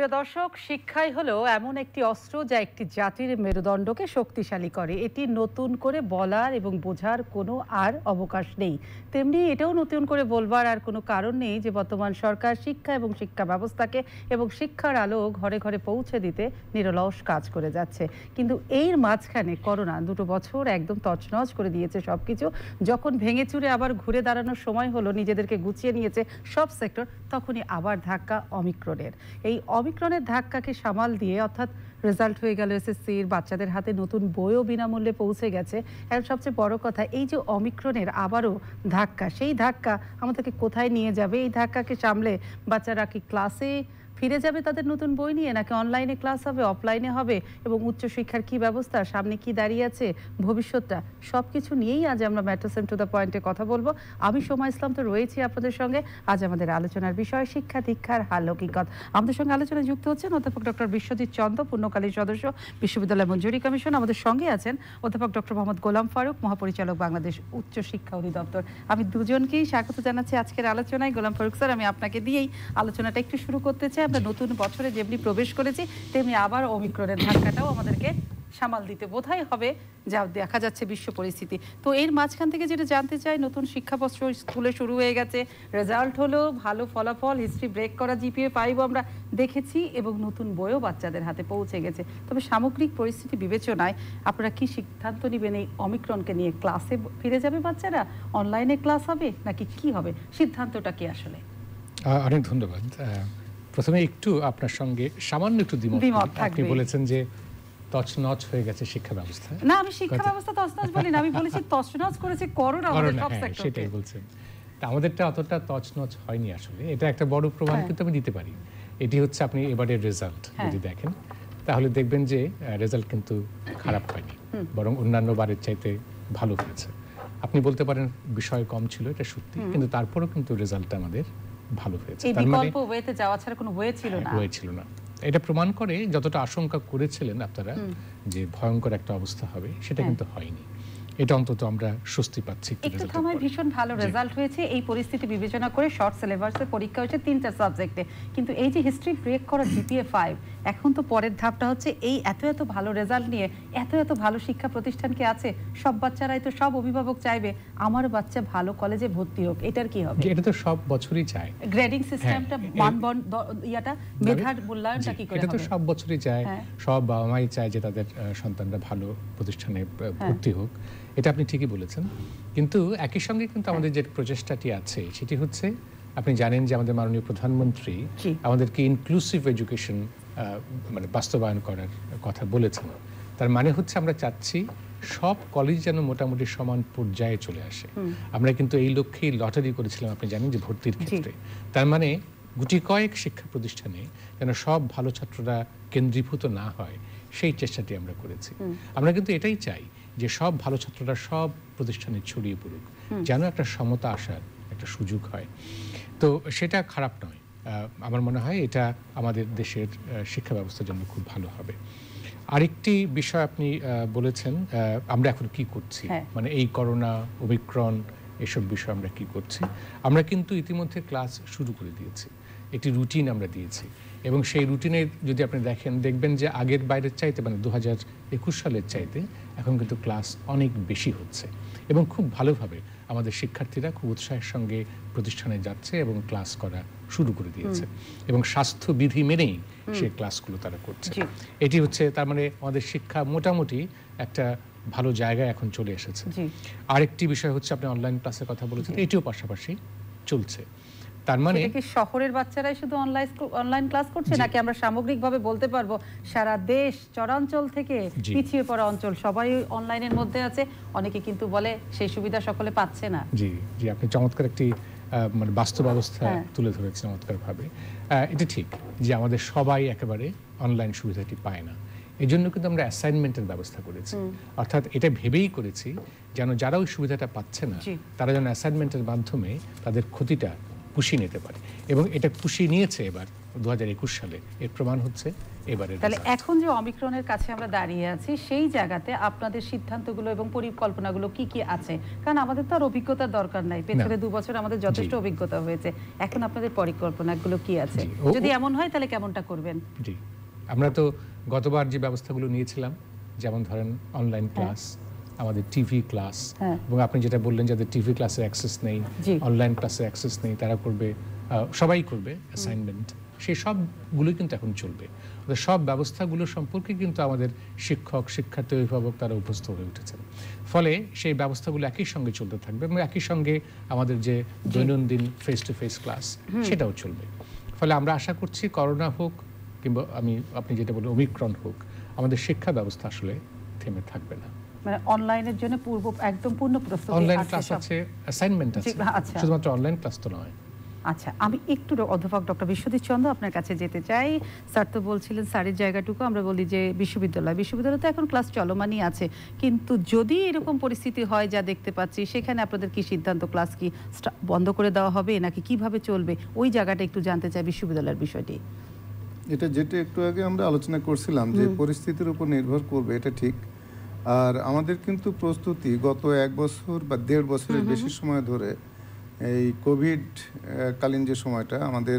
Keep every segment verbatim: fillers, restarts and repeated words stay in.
প্রিয় দর্শক, শিক্ষাই হলো এমন একটি অস্ত্র যা একটি জাতির মেরুদণ্ডকে শক্তিশালী করে। এটি নতুন করে বলার এবং বোঝার কোনো আর অবকাশ নেই। তেমনি এটাও নতুন করে বলবার আর কোনো কারণ নেই যে বর্তমান সরকার শিক্ষা এবং শিক্ষা ব্যবস্থাকে এবং শিক্ষার আলো ঘরে ঘরে পৌঁছে দিতে নিরলস কাজ করে যাচ্ছে। কিন্তু এর মাঝখানে করোনা দুটো বছর একদম তছনছ করে দিয়েছে সবকিছু। যখন ভেঙে চুরে আবার ঘুরে দাঁড়ানোর সময় হলো, নিজেদেরকে গুছিয়ে নিয়েছে সব সেক্টর, তখনই আবার ধাক্কা অমিক্রনের। এই অমিক্রনের ধাক্কাকে সামাল দিয়ে, অর্থাৎ রেজাল্ট হয়ে গেল এসএসসির, বাচ্চাদের হাতে নতুন বইও বিনামূল্যে পৌঁছে গেছে। আর সবচেয়ে বড় কথা, এই যে অমিক্রনের আবারও ধাক্কা, সেই ধাক্কা আমাদেরকে কোথায় নিয়ে যাবে? এই ধাক্কাকে সামলে বাচ্চারা কি ক্লাসে ফিরে যাবে তাদের নতুন বই নিয়ে, নাকি অনলাইনে ক্লাস হবে, অফলাইনে হবে, এবং উচ্চশিক্ষার কি ব্যবস্থা, সামনে কি দাঁড়িয়ে আছে, ভবিষ্যৎটা, সব কিছু নিয়েই আজ আমরা ম্যাট্রোসেম টু দ্য পয়েন্টে কথা বলবো। আমি সোমা ইসলাম তো রয়েছি আপনাদের সঙ্গে। আজ আমাদের আলোচনার বিষয় শিক্ষা দীক্ষার হাল হকিকত। আমাদের সঙ্গে আলোচনায় যুক্ত হচ্ছেন অধ্যাপক ডক্টর বিশ্বজিৎ চন্দ, পূর্ণকালীন সদস্য, বিশ্ববিদ্যালয় মঞ্জুরি কমিশন। আমাদের সঙ্গে আছেন অধ্যাপক ডক্টর মোহাম্মদ গোলাম ফারুক, মহাপরিচালক, বাংলাদেশ উচ্চশিক্ষা অধিদপ্তর। আমি দুজনকেই স্বাগত জানাচ্ছি আজকের আলোচনায়। গোলাম ফারুক স্যার, আমি আপনাকে দিয়েই আলোচনাটা একটু শুরু করতে চাই। আমরা নতুন বছরে যেমনি প্রবেশ করেছি, তেমনি আবার ওমিক্রনের ধাক্কাটাও আমাদেরকে সামাল দিতে বোধহয় হবে, যা দেখা যাচ্ছে বিশ্ব পরিস্থিতি। তো এর মাঝখান থেকে যেটা জানতে চাই, নতুন শিক্ষাবর্ষ স্কুলে শুরু হয়ে গেছে, রেজাল্ট হলো, ভালো ফলাফল, হিস্ট্রি ব্রেক করা জিপিএ ফাইভ আমরা দেখেছি, এবং নতুন বইও বাচ্চাদের হাতে পৌঁছে গেছে। তবে সামগ্রিক পরিস্থিতি বিবেচনায় আপনারা কি সিদ্ধান্ত নেবেন এই অমিক্রনকে নিয়ে? ক্লাসে ফিরে যাবে বাচ্চারা, অনলাইনে ক্লাস হবে, নাকি কি হবে? সিদ্ধান্তটা কি আসলে? অনেক ধন্যবাদ। প্রথমে একটু আপনার সঙ্গে সামান্য একটু দ্বিমত। আপনি বলেছেন যে তছনছ হয়ে গেছে শিক্ষা ব্যবস্থা। না, আমি শিক্ষা ব্যবস্থা তছনছ বলি না, আমি বলেছি তছনছ করেছে করোনা আমাদের সব সেক্টরে। সেটাই বলছেন। তা আমাদেরটা অতটা তছনছ হয়নি আসলে। এটা একটা বড় প্রমাণ কিন্তু আমি দিতে পারি। এটি হচ্ছে আপনি এবারের রেজাল্ট যদি দেখেন, তাহলে দেখবেন যে রেজাল্ট কিন্তু খারাপ হয়নি, বরং অন্যান্য বারের চাইতে ভালো হয়েছে। আপনি বলতে পারেন বিষয় কম ছিল, এটা সত্যি, কিন্তু তারপরেও কিন্তু রেজাল্টটা আমাদের ভালো হয়েছে। এই বিকল্প ওয়েতে যাওয়া ছাড়া কোনো ওয়ে ছিল না। ওয়ে ছিল না। এটা প্রমাণ করে যতটা আশঙ্কা করেছিলেন আপনারা যে ভয়ঙ্কর একটা অবস্থা হবে, সেটা কিন্তু হয়নি। এটা অন্তত আমরা স্বস্তি পাচ্ছি। একটু সময় ভীষণ ভালো রেজাল্ট হয়েছে। এই পরিস্থিতি বিবেচনা করে শর্ট সিলেবাসের পরীক্ষা হয়েছে তিনটা সাবজেক্টে, কিন্তু এই যে হিস্ট্রি ব্রেক করা জিপিএ ফাইভ, এখন তো পরের ধাপটা হচ্ছে এই এত এত ভালো রেজাল্ট নিয়ে এত এত ভালো শিক্ষা প্রতিষ্ঠান কি আছে? সব বাচ্চারাই তো, সব অভিভাবক চাইবে আমার বাচ্চা ভালো কলেজে ভর্তি হোক। এটার কি হবে? এটা তো সব বছরই চায়। গ্রেডিং সিস্টেমটা, মানবন্ধ ইয়াটা, মেধার মূল্যায়নটা কি করে হবে? এটা তো সব বছরই চায়। সব বাবা মাই চায় যে তাদের সন্তানরা ভালো প্রতিষ্ঠানে ভর্তি হোক। এটা আপনি ঠিকই বলেছেন, কিন্তু একই সঙ্গে কিন্তু আমাদের যে প্রচেষ্টাটি আছে সেটি হচ্ছে, আপনি জানেন যে আমাদের মাননীয় প্রধানমন্ত্রী আমাদেরকে ইনক্লুসিভ এডুকেশন মানে বাস্তবায়ন করার কথা বলেছেন। তার মানে হচ্ছে আমরা চাচ্ছি সব কলেজ যেন মোটামুটি সমান পর্যায়ে চলে আসে। আমরা কিন্তু এই লক্ষ্যেই লটারি করেছিলাম, আপনি জানেন, যে ভর্তির ক্ষেত্রে। তার মানে গুটি কয়েক শিক্ষা প্রতিষ্ঠানে যেন সব ভালো ছাত্ররা কেন্দ্রীভূত না হয়, সেই চেষ্টাটি আমরা করেছি। আমরা কিন্তু এটাই চাই যে সব ভালো ছাত্ররা সব প্রতিষ্ঠানে ছড়িয়ে পড়ুক, যেন একটা সমতা আসার একটা সুযোগ হয়। তো সেটা খারাপ নয়, আমার মনে হয় এটা আমাদের দেশের শিক্ষা ব্যবস্থার জন্য খুব ভালো হবে। আরেকটি বিষয় আপনি বলেছেন, আমরা এখন কি করছি, মানে এই করোনা, ওমিক্রন, এসব বিষয় আমরা কি করছি। আমরা কিন্তু ইতিমধ্যে ক্লাস শুরু করে দিয়েছি, একটি রুটিন আমরা দিয়েছি, এবং সেই রুটিনে যদি আপনি দেখেন, দেখবেন যে আগের বাইরের চাইতে, মানে দু হাজার একুশ সালের চাইতে এখন কিন্তু ক্লাস অনেক বেশি হচ্ছে, এবং খুব ভালোভাবে আমাদের শিক্ষার্থীরা খুব উৎসাহের সঙ্গে প্রতিষ্ঠানে যাচ্ছে এবং ক্লাস করা শুরু করে দিয়েছে, এবং স্বাস্থ্যবিধি মেনেই সেই ক্লাসগুলো তারা করছে। এটি হচ্ছে, তার মানে আমাদের শিক্ষা মোটামুটি একটা ভালো জায়গায় এখন চলে এসেছে। আরেকটি বিষয় হচ্ছে, আপনি অনলাইন ক্লাসের কথা বলেছেন, এটিও পাশাপাশি চলছে। তার মানে কি শহরের বাচ্চারাই শুধু অনলাইন অনলাইন ক্লাস করছে, নাকি আমরা সামগ্রিকভাবে বলতে পারবো সারা দেশ, চরাঞ্চল থেকে পিছিয়ে পড়া অঞ্চল, সবাই অনলাইনের মধ্যে আছে? অনেকে কিন্তু বলে সেই সুবিধা সকলে পাচ্ছে না। জি জি আপনি চমৎকার একটি মানে বাস্তব অবস্থা তুলে ধরেছেন চমৎকার ভাবে। এটা ঠিক যে আমাদের সবাই একেবারে অনলাইন সুবিধাটি পায় না। এই জন্য কিন্তু আমরা অ্যাসাইনমেন্টের ব্যবস্থা করেছি, অর্থাৎ এটা ভেবেই করেছি যেন যারা ওই সুবিধাটা পাচ্ছে না তারা যেন অ্যাসাইনমেন্টের মাধ্যমে তাদের ক্ষতিটা পুষিয়ে নিতে পারে, এবং এটা পুষিয়ে নিয়েছে এবার দু হাজার একুশ সালে। এর প্রমাণ হচ্ছে এবারে। তাহলে এখন যে অমিক্রনের কাছে আমরা দাঁড়িয়ে আছি, সেই জায়গাতে আপনাদের সিদ্ধান্তগুলো এবং পরিকল্পনাগুলো কি কি আছে? কারণ আমাদের তো আর অভিজ্ঞতার দরকার নাই, পেছনে দু বছর আমাদের যথেষ্ট অভিজ্ঞতা হয়েছে। এখন আপনাদের পরিকল্পনাগুলো কি আছে? যদি এমন হয় তাহলে কেমনটা করবেন? জি, আমরা তো গতবার যে ব্যবস্থাগুলো নিয়েছিলাম, যেমন ধরেন অনলাইন ক্লাস, আমাদের টিভি ক্লাস, এবং আপনি যেটা বললেন যাদের টিভি ক্লাসের অ্যাক্সেস নেই, অনলাইন ক্লাসের অ্যাক্সেস নেই, তারা করবে, সবাই করবে অ্যাসাইনমেন্ট, সেই সবগুলো কিন্তু এখন চলবে। সব ব্যবস্থাগুলো সম্পর্কে কিন্তু আমাদের শিক্ষক, শিক্ষার্থী, অভিভাবক তারা উপস্থিত হয়ে উঠেছেন। ফলে সেই ব্যবস্থাগুলো একই সঙ্গে চলতে থাকবে এবং একই সঙ্গে আমাদের যে দৈনন্দিন ফেস টু ফেস ক্লাস সেটাও চলবে। ফলে আমরা আশা করছি করোনা হোক কিংবা আমি আপনি যেটা বলেন ওমিক্রন হোক, আমাদের শিক্ষা ব্যবস্থা আসলে থেমে থাকবে না। মানে অনলাইনের জন্য পূর্ব একদম পূর্ণ প্রস্তুতি, অনলাইন ক্লাস আছে, অ্যাসাইনমেন্ট আছে, শুধুমাত্র অনলাইন ক্লাস তো নয়। আচ্ছা, আমি একটু অধ্যাপক ডক্টর বিশ্বজিৎ চন্দ্র আপনার কাছে যেতে চাই। স্যার তো বলছিলেন স্যারের জায়গাটুকু আমরা বলি যে বিশ্ববিদ্যালয় বিশ্ববিদ্যালয় তো এখন ক্লাস চলমানই আছে, কিন্তু যদি এরকম পরিস্থিতি হয় যা দেখতে পাচ্ছি, সেখানে আপনাদের কি সিদ্ধান্ত? ক্লাস কি বন্ধ করে দেওয়া হবে নাকি কিভাবে চলবে? ওই জায়গাটা একটু জানতে চাই, বিশ্ববিদ্যালয়ের বিষয়টি। এটা যেটা একটু আগে আমরা আলোচনা করছিলাম যে পরিস্থিতির উপর নির্ভর করবে, এটা ঠিক। আর আমাদের কিন্তু প্রস্তুতি গত এক বছর বা দেড় বছরের বেশি সময় ধরে এই কোভিড কালীন যে সময়টা আমাদের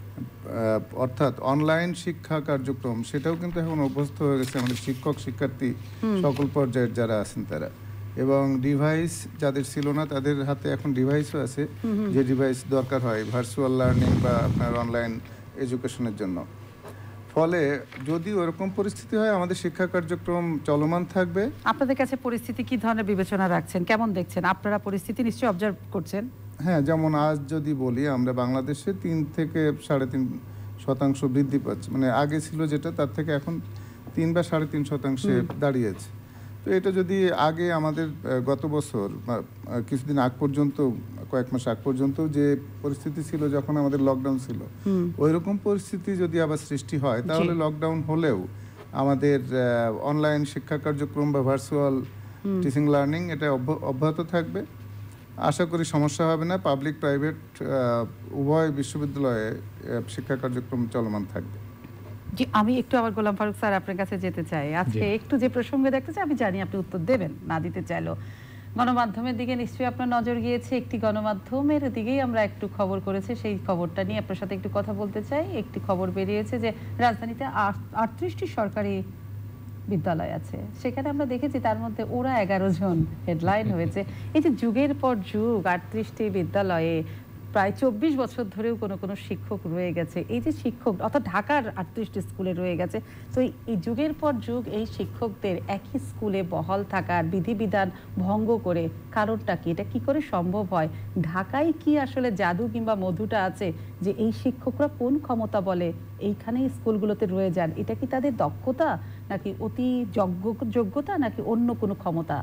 অর্থাৎ অনলাইন শিক্ষা কার্যক্রম, সেটাও কিন্তু এখন অভ্যস্ত হয়ে গেছে আমাদের শিক্ষক শিক্ষার্থী সকল পর্যায়ের যারা আছেন তারা। এবং ডিভাইস যাদের ছিল না তাদের হাতে এখন ডিভাইসও আছে, যে ডিভাইস দরকার হয় ভার্চুয়াল লার্নিং বা আপনার অনলাইন এডুকেশনের জন্য। ফলে যদি ওরকম পরিস্থিতি হয় আমাদের শিক্ষা কার্যক্রম চলমান থাকবে। আপনাদের কাছে পরিস্থিতি কি ধরনের বিবেচনা রাখছেন, কেমন দেখছেন? আপনারা পরিস্থিতি নিশ্চয়ই অবজার্ভ করছেন। হ্যাঁ, যেমন আজ যদি বলি আমরা বাংলাদেশে তিন থেকে সাড়ে তিন শতাংশ বৃদ্ধি পাচ্ছে, মানে আগে ছিল যেটা তার থেকে এখন তিন বা সাড়ে তিন শতাংশে দাঁড়িয়েছে। তো এটা যদি আগে আমাদের গত বছর কিছুদিন আগ পর্যন্ত, কয়েক মাস আগ পর্যন্ত যে পরিস্থিতি ছিল যখন আমাদের লকডাউন ছিল, ওই রকম পরিস্থিতি যদি আবার সৃষ্টি হয় তাহলে লকডাউন হলেও আমাদের অনলাইন শিক্ষা কার্যক্রম বা ভার্চুয়াল টিচিং লার্নিং এটা অব্যাহত থাকবে। আশা করি সমস্যা হবে না। পাবলিক প্রাইভেট উভয় বিশ্ববিদ্যালয়ে শিক্ষা কার্যক্রম চলমান থাকবে। জি, আমি একটু আবার গোলাম ফারুক স্যার আপনার কাছে যেতে চাই। আজকে একটু যে প্রসঙ্গে দেখতে চাই, আমি জানি আপনি উত্তর দেবেন, না দিতে চাইলেও গণমাধ্যমের দিকে নিশ্চয়ই আপনার নজর গিয়েছে। একটি গণমাধ্যমের দিকেই আমরা একটু খবর করেছি, সেই খবরটা নিয়ে আপনার সাথে একটু কথা বলতে চাই। একটি খবর বেরিয়েছে যে রাজধানীতে আটত্রিশটি সরকারি বিদ্যালয় আছে, সেখানে আমরা দেখেছি তার মধ্যে ওরা এগারো জন হেডলাইন হয়েছে। এই যে যুগের পর যুগ আটত্রিশটি বিদ্যালয়ে প্রায় চব্বিশ বছর ধরেও কোনো কোনো শিক্ষক রয়ে গেছে, এই যে শিক্ষক অর্থাৎ ঢাকার আটত্রিশটি স্কুলে রয়ে গেছে, তো এই যুগের পর যুগ এই শিক্ষকদের একই স্কুলে বহাল থাকার বিধিবিধান ভঙ্গ করে কারণটা কি? এটা কি করে সম্ভব হয়? ঢাকায় কি আসলে জাদু কিংবা মধুটা আছে যে এই শিক্ষকরা কোন ক্ষমতা বলে এইখানেই স্কুলগুলোতে রয়ে যান? এটা কি তাদের দক্ষতা নাকি অতি যোগ্য যোগ্যতা নাকি অন্য কোনো ক্ষমতা?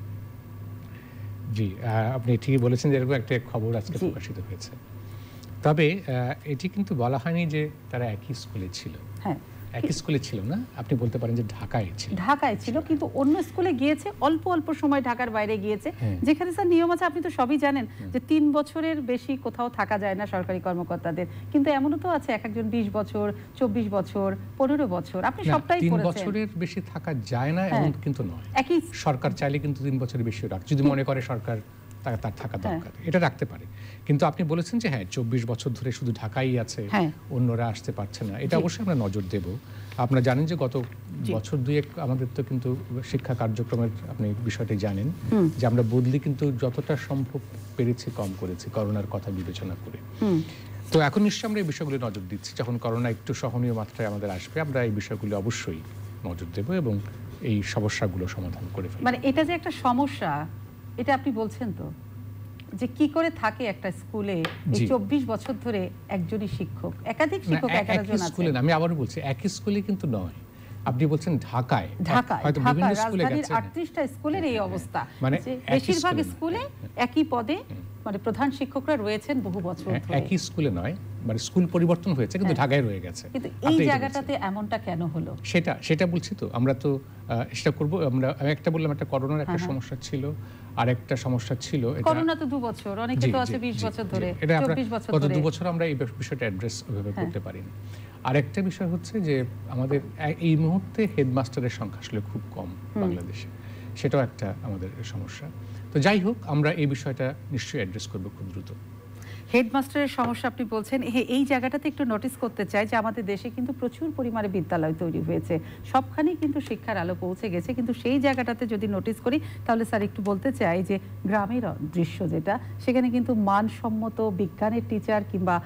জি, আপনি ঠিকই বলেছেন যে এরকম একটা খবর আজকে প্রকাশিত হয়েছে। তবে এটি কিন্তু বলা হয়নি যে তারা একই স্কুলে ছিল। হ্যাঁ, একই স্কুলে ছিল না, আপনি বলতে পারেন যে ঢাকায় ছিল। ঢাকায় ছিল, কিন্তু অন্য স্কুলে গিয়েছে, অল্প অল্প সময় ঢাকার বাইরে গিয়েছে, যেখানে স্যার নিয়ম আছে, আপনি তো সবই জানেন যে তিন বছরের বেশি কোথাও থাকা যায় না সরকারি কর্মকর্তাদের। কিন্তু এমনও তো আছে এক একজন বিশ বছর, চব্বিশ বছর, পনেরো বছর, আপনি সবটাই তিন বছরের বেশি থাকা যায় না এমন কিন্তু নয়। একই সরকার চাইলে কিন্তু তিন বছরের বেশি রাখ, যদি মনে করে সরকার তার থাকা দরকার, এটা রাখতে পারে। কিন্তু আপনি বলেছেন যে হ্যাঁ চব্বিশ বছর ধরে শুধু ঢাকাই আছে, অন্যরা আসতে পারছে না, এটা অবশ্যই আমরা নজর দেব। আপনারা জানেন যে গত বছর দুয়েক আমাদের তো কিন্তু শিক্ষা কার্যক্রমের আপনি বিষয়টি জানেন যে আমরা বদলি কিন্তু যতটা সম্ভব পেরেছি কম করেছি করোনার কথা বিবেচনা করে। তো এখন নিশ্চয়ই আমরা এই বিষয়গুলি নজর দিচ্ছি। যখন করোনা একটু সহনীয় মাত্রায় আমাদের আসবে, আমরা এই বিষয়গুলি অবশ্যই নজর দেব এবং এই সমস্যাগুলো সমাধান করে ফেলব। মানে এটা যে একটা সমস্যা, এটা আপনি বলছেন তো যে কি করে থাকে একটা স্কুলে চব্বিশ বছর ধরে একজনই শিক্ষক, একাধিক শিক্ষক এগারো জন আছে। স্কুলে আমি আবারও বলছি একই স্কুলে কিন্তু নয়। আপনি বলছেন ঢাকায়, ঢাকায় রাজধানীর আটত্রিশটা স্কুলের এই অবস্থা, মানে বেশিরভাগ স্কুলে একই পদে মানে প্রধান শিক্ষকরা রয়েছেন বহু বছর ধরে। একই স্কুলে নয়, মানে স্কুল পরিবর্তন হয়েছে কিন্তু ঢাকায় রয়ে গেছে। কিন্তু এই জায়গাটাতে এমনটা কেন হলো? সেটা সেটা বলছি তো, আমরা তো সেটা করব। আমরা আমি একটা বললাম, একটা করোনার একটা সমস্যা ছিল, আর একটা সমস্যা ছিল এটা করোনা তো দু বছর, অনেকে তো আছে বিশ বছর ধরে, চব্বিশ বছর ধরে। গত দু বছর আমরা এই বিষয়টা অ্যাড্রেস ওইভাবে করতে পারিনি। আরেকটা বিষয় হচ্ছে যে আমাদের এই মুহূর্তে হেডমাস্টারের সংখ্যা আসলে খুব কম বাংলাদেশে, সেটাও একটা আমাদের সমস্যা। তো যাই হোক, আমরা এই বিষয়টা নিশ্চয়ই অ্যাড্রেস করব খুব দ্রুত। হেডমাস্টারের সমস্যা আপনি বলছেন, এই জায়গাটাতে একটু নোটিস করতে চাই যে আমাদের দেশে কিন্তু প্রচুর পরিমাণে বিদ্যালয় তৈরি হয়েছে, সবখানেই কিন্তু শিক্ষার আলো পৌঁছে গেছে, কিন্তু সেই জায়গাটাতে যদি নোটিস করি তাহলে স্যার একটু বলতে চাই যে গ্রামের দৃশ্য যেটা, সেখানে কিন্তু মানসম্মত বিজ্ঞানের টিচার কিংবা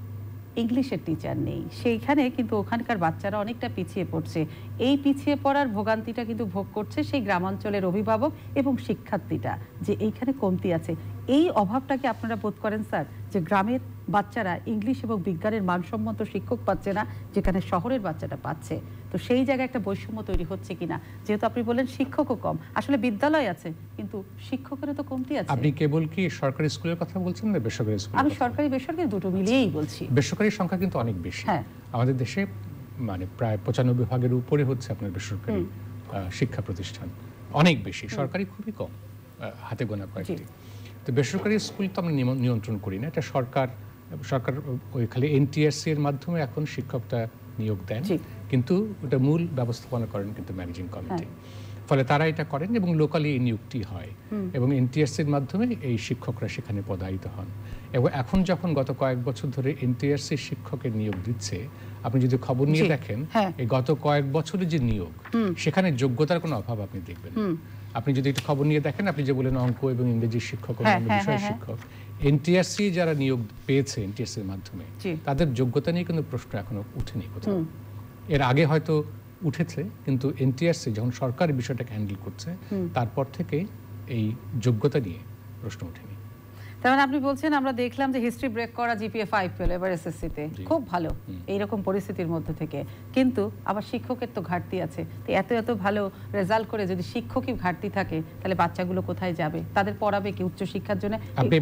ইংলিশের টিচার নেই, সেইখানে কিন্তু ওখানকার বাচ্চারা অনেকটা পিছিয়ে পড়ছে। এই পিছিয়ে পড়ার ভোগান্তিটা কিন্তু ভোগ করছে সেই গ্রামাঞ্চলের অভিভাবক এবং শিক্ষার্থীরা, যে এইখানে কমতি আছে। এই অভাবটাকে আপনারা বোধ করেন স্যার, যে গ্রামের বাচ্চারা ইংলিশ এবং বিজ্ঞানের মানসম্মত শিক্ষক পাচ্ছে না, যেখানে শহরের বাচ্চাটা পাচ্ছে? তো সেই জায়গায় একটা বৈষম্য তৈরি হচ্ছে কিনা? যেহেতু আপনি বলেন শিক্ষকও কম, আসলে বিদ্যালয় আছে কিন্তু শিক্ষকেরও তো কমতি আছে। আপনি কেবল কি সরকারি স্কুলের কথা বলছেন না বেসরকারি স্কুল? আমি সরকারি বেসরকারি দুটো মিলিয়েই বলছি। বেসরকারি সংখ্যা কিন্তু অনেক বেশি আমাদের দেশে, মানে প্রায় পঁচানব্বই ভাগের উপরে হচ্ছে আপনার বেসরকারি শিক্ষা প্রতিষ্ঠান, অনেক বেশি। সরকারি খুবই কম, হাতে গোনা কয়েকটি। তো বেসরকারি স্কুল তো আমরা নিয়ন্ত্রণ করি না, এটা সরকার সরকার ওই খালি এনটিআরসি এর মাধ্যমে এখন শিক্ষকটা নিয়োগ দেন, কিন্তু ওটা মূল ব্যবস্থাপনা করেন কিন্তু ম্যানেজিং কমিটি। ফলে তারা এটা করেন এবং লোকালি এই নিয়োগটি হয় এবং এনটিআরসি এর মাধ্যমে এই শিক্ষকরা সেখানে পদায়িত হন। এবং এখন যখন গত কয়েক বছর ধরে এনটিআরসি শিক্ষকের নিয়োগ দিচ্ছে, আপনি যদি খবর নিয়ে দেখেন এই গত কয়েক বছরের যে নিয়োগ, সেখানে যোগ্যতার কোনো অভাব আপনি দেখবেন। আপনি যদি একটু খবর নিয়ে দেখেন, আপনি যে বলেন অঙ্ক এবং ইংরেজি শিক্ষক, অন্যান্য বিষয় শিক্ষক, এনটিআরসি যারা নিয়োগ পেয়েছে এনটিআরসি এর মাধ্যমে, তাদের যোগ্যতা নিয়ে কিন্তু প্রশ্ন এখনো উঠেনি কোথাও। এর আগে হয়তো উঠেছে, কিন্তু এনটিআরসি যখন সরকার বিষয়টাকে হ্যান্ডেল করছে, তারপর থেকে এই যোগ্যতা নিয়ে প্রশ্ন উঠেনি। তার মানে আপনি বলছেন আমরা দেখলাম যে হিস্ট্রি ব্রেক করা জিপিএ ফাইভ পেল এবার এসএসসি তে, খুব ভালো এইরকম পরিস্থিতির মধ্যে থেকে, কিন্তু আবার শিক্ষকের তো ঘাটতি আছে। তো এত এত ভালো রেজাল্ট করে যদি শিক্ষকই ঘাটতি থাকে, তাহলে বাচ্চাগুলো কোথায় যাবে? তাদের পড়াবে কি উচ্চ শিক্ষার জন্য?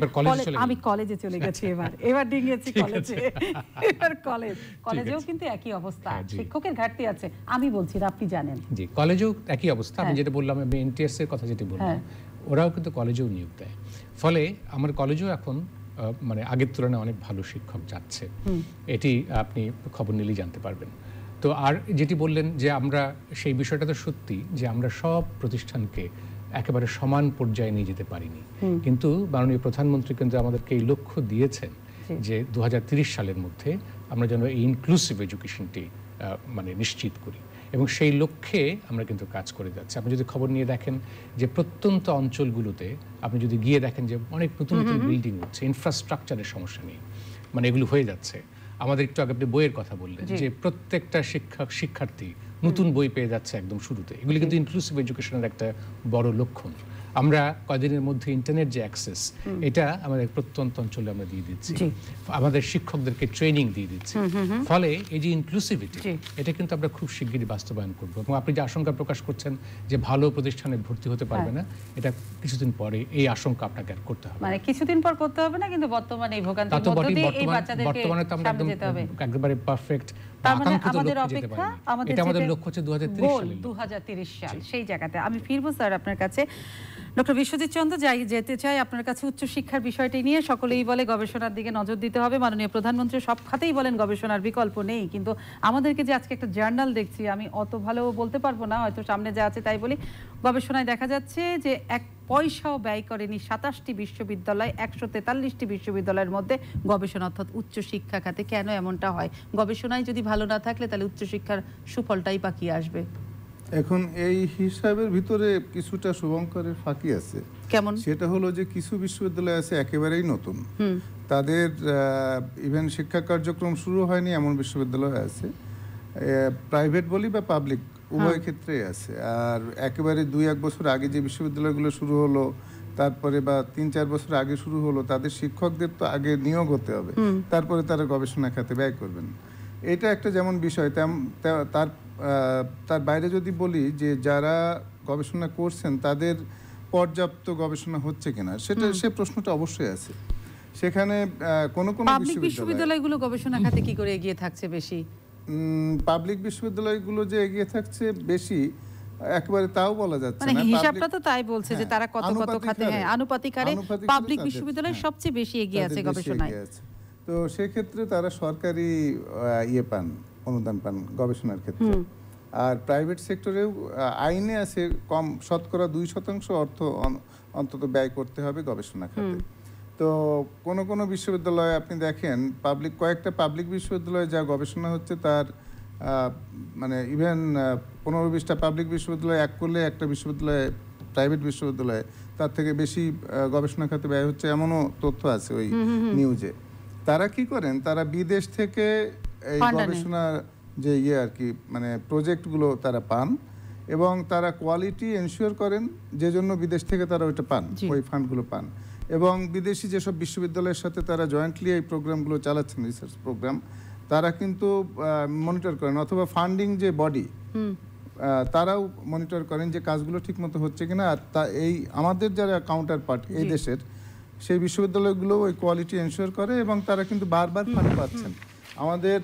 আমি কলেজে চলে গেছি, এবার এবার ডিঙিয়েছি কলেজে, এবার কলেজ কলেজেও কিন্তু একই অবস্থা, শিক্ষকের ঘাটতি আছে। আমি বলছি না, আপনি জানেন। জি, কলেজেও একই অবস্থা। আমি যেটা বললাম, আমি এনটিআরসি এর কথা যেটা বললাম, ওরাও কিন্তু কলেজেও নিয়োগ দেয়। ফলে আমার কলেজেও এখন মানে আগের তুলনায় অনেক ভালো শিক্ষক যাচ্ছে, এটি আপনি খবর নিলেই জানতে পারবেন। তো আর যেটি বললেন যে আমরা সেই বিষয়টা তো সত্যি যে আমরা সব প্রতিষ্ঠানকে একেবারে সমান পর্যায়ে নিয়ে যেতে পারিনি, কিন্তু মাননীয় প্রধানমন্ত্রী কিন্তু আমাদেরকে এই লক্ষ্য দিয়েছেন যে দু হাজার তিরিশ সালের মধ্যে আমরা যেন এই ইনক্লুসিভ এডুকেশনটি মানে নিশ্চিত করি, এবং সেই লক্ষ্যে আমরা কিন্তু কাজ করে যাচ্ছি। আপনি যদি খবর নিয়ে দেখেন যে প্রত্যন্ত অঞ্চলগুলোতে আপনি যদি গিয়ে দেখেন যে অনেক নতুন নতুন বিল্ডিং হচ্ছে, ইনফ্রাস্ট্রাকচারের সমস্যা নেই, মানে এগুলো হয়ে যাচ্ছে। আমাদের একটু আগে আপনি বইয়ের কথা বললেন যে প্রত্যেকটা শিক্ষক শিক্ষার্থী নতুন বই পেয়ে যাচ্ছে একদম শুরুতে, এগুলি কিন্তু ইনক্লুসিভ এডুকেশনের একটা বড় লক্ষণ। আমরা কয়েকদিনের মধ্যে ইন্টারনেট যে অ্যাক্সেস, এটা আমাদের প্রত্যন্ত অঞ্চলে আমরা দিয়ে দিচ্ছি, আমাদের শিক্ষকদেরকে ট্রেনিং দিয়ে দিচ্ছি। ফলে এই যে ইনক্লুসিভিটি, এটা কিন্তু আমরা খুব শিগগিরই বাস্তবায়ন করবো। এবং আপনি যে আশঙ্কা প্রকাশ করছেন যে ভালো প্রতিষ্ঠানে ভর্তি হতে পারবে না, এটা কিছুদিন পরে এই আশঙ্কা আপনাকে আর করতে হবে, মানে কিছুদিন পর করতে হবে না, কিন্তু বর্তমানে এই ভোগান্তির মধ্য দিয়ে এই বাচ্চাদেরকে সামনে যেতে হবে। একেবারে পারফেক্ট আমাদের অপেক্ষা, আমাদের লক্ষ্য হচ্ছে দু হাজার তিরিশ সাল। সেই জায়গাতে আমি ফিরবো স্যার আপনার কাছে। ডক্টর বিশ্বজিৎ চন্দ্র, যাই যেতে চাই আপনার কাছে উচ্চশিক্ষার বিষয়টি নিয়ে। সকলেই বলে গবেষণার দিকে নজর দিতে হবে, মাননীয় প্রধানমন্ত্রী সব খাতেই বলেন গবেষণার বিকল্প নেই, কিন্তু আমাদেরকে যে আজকে একটা জার্নাল দেখছি, আমি অত ভালো বলতে পারবো না, হয়তো সামনে যা আছে তাই বলি। গবেষণায় দেখা যাচ্ছে যে এক পয়সাও ব্যয় করেনি সাতাশটি বিশ্ববিদ্যালয়, একশো তেতাল্লিশটি বিশ্ববিদ্যালয়ের মধ্যে গবেষণা অর্থাৎ উচ্চশিক্ষা খাতে। কেন এমনটা হয়? গবেষণায় যদি ভালো না থাকলে তাহলে উচ্চশিক্ষার সুফলটাই বা কি আসবে? এখন এই হিসাবের ভিতরে কিছুটা শুভঙ্করের ফাঁকি আছে। কেমন? সেটা হলো যে কিছু বিশ্ববিদ্যালয় আছে একেবারেই নতুন, তাদের ইভেন শিক্ষা কার্যক্রম শুরু হয়নি এমন বিশ্ববিদ্যালয় আছে, প্রাইভেট বলি বা পাবলিক উভয় ক্ষেত্রেই আছে। আর একেবারে দুই এক বছর আগে যে বিশ্ববিদ্যালয়গুলো শুরু হলো, তারপরে বা তিন চার বছর আগে শুরু হলো, তাদের শিক্ষকদের তো আগে নিয়োগ হতে হবে, তারপরে তারা গবেষণা খাতে ব্যয় করবেন। এটা একটা যেমন বিষয়, তার তার বাইরে যদি বলি যে যারা গবেষণা করছেন তাদের পর্যাপ্ত গবেষণা হচ্ছে কিনা, সেটা সে প্রশ্নটা অবশ্যই আছে। সেখানে কোনো কোনো পাবলিক বিশ্ববিদ্যালয়গুলো গবেষণা খাতে কি করে এগিয়ে থাকছে বেশি? পাবলিক বিশ্ববিদ্যালয়গুলো যে এগিয়ে থাকছে বেশি একেবারে তাও বলা যাচ্ছে না, মানে হিসাবটা তো তাই বলছে যে তারা কত কত খাতে, হ্যাঁ, আনুপাতিক হারে পাবলিক বিশ্ববিদ্যালয় সবচেয়ে বেশি এগিয়ে আছে গবেষণায়। তো সেই ক্ষেত্রে তারা সরকারি ইয়ে পান, অনুদান পান গবেষণার ক্ষেত্রে। আর প্রাইভেট সেক্টরেও আইনে আছে কম শতকরা দুই শতাংশ অর্থ অন্তত ব্যয় করতে হবে গবেষণা খাতে। তো কোন কোন বিশ্ববিদ্যালয়ে আপনি দেখেন পাবলিক কয়েকটা পাবলিক বিশ্ববিদ্যালয়ে যা গবেষণা হচ্ছে তার মানে ইভেন পনেরো বিশটা পাবলিক বিশ্ববিদ্যালয় এক করলে একটা বিশ্ববিদ্যালয়ে প্রাইভেট বিশ্ববিদ্যালয়ে তার থেকে বেশি গবেষণা খাতে ব্যয় হচ্ছে, এমনও তথ্য আছে ওই নিউজে। তারা কি করেন, তারা বিদেশ থেকে এই গবেষণা যে ইয়ে আর কি মানে প্রজেক্টগুলো তারা পান এবং তারা কোয়ালিটি এনশিওর করেন, যে জন্য বিদেশ থেকে তারা ওইটা পান, ওই ফান্ডগুলো পান। এবং বিদেশি যেসব বিশ্ববিদ্যালয়ের সাথে তারা জয়েন্টলি এই প্রোগ্রামগুলো চালাচ্ছেন, রিসার্চ প্রোগ্রাম, তারা কিন্তু মনিটর করেন, অথবা ফান্ডিং যে বডি তারাও মনিটর করেন যে কাজগুলো ঠিকমতো হচ্ছে কিনা। আর তা এই আমাদের যারা কাউন্টার পার্ট এই দেশের সেই বিশ্ববিদ্যালয়গুলো ওই কোয়ালিটি এনশিওর করে এবং তারা কিন্তু বারবার ফান্ড পাচ্ছেন। আমাদের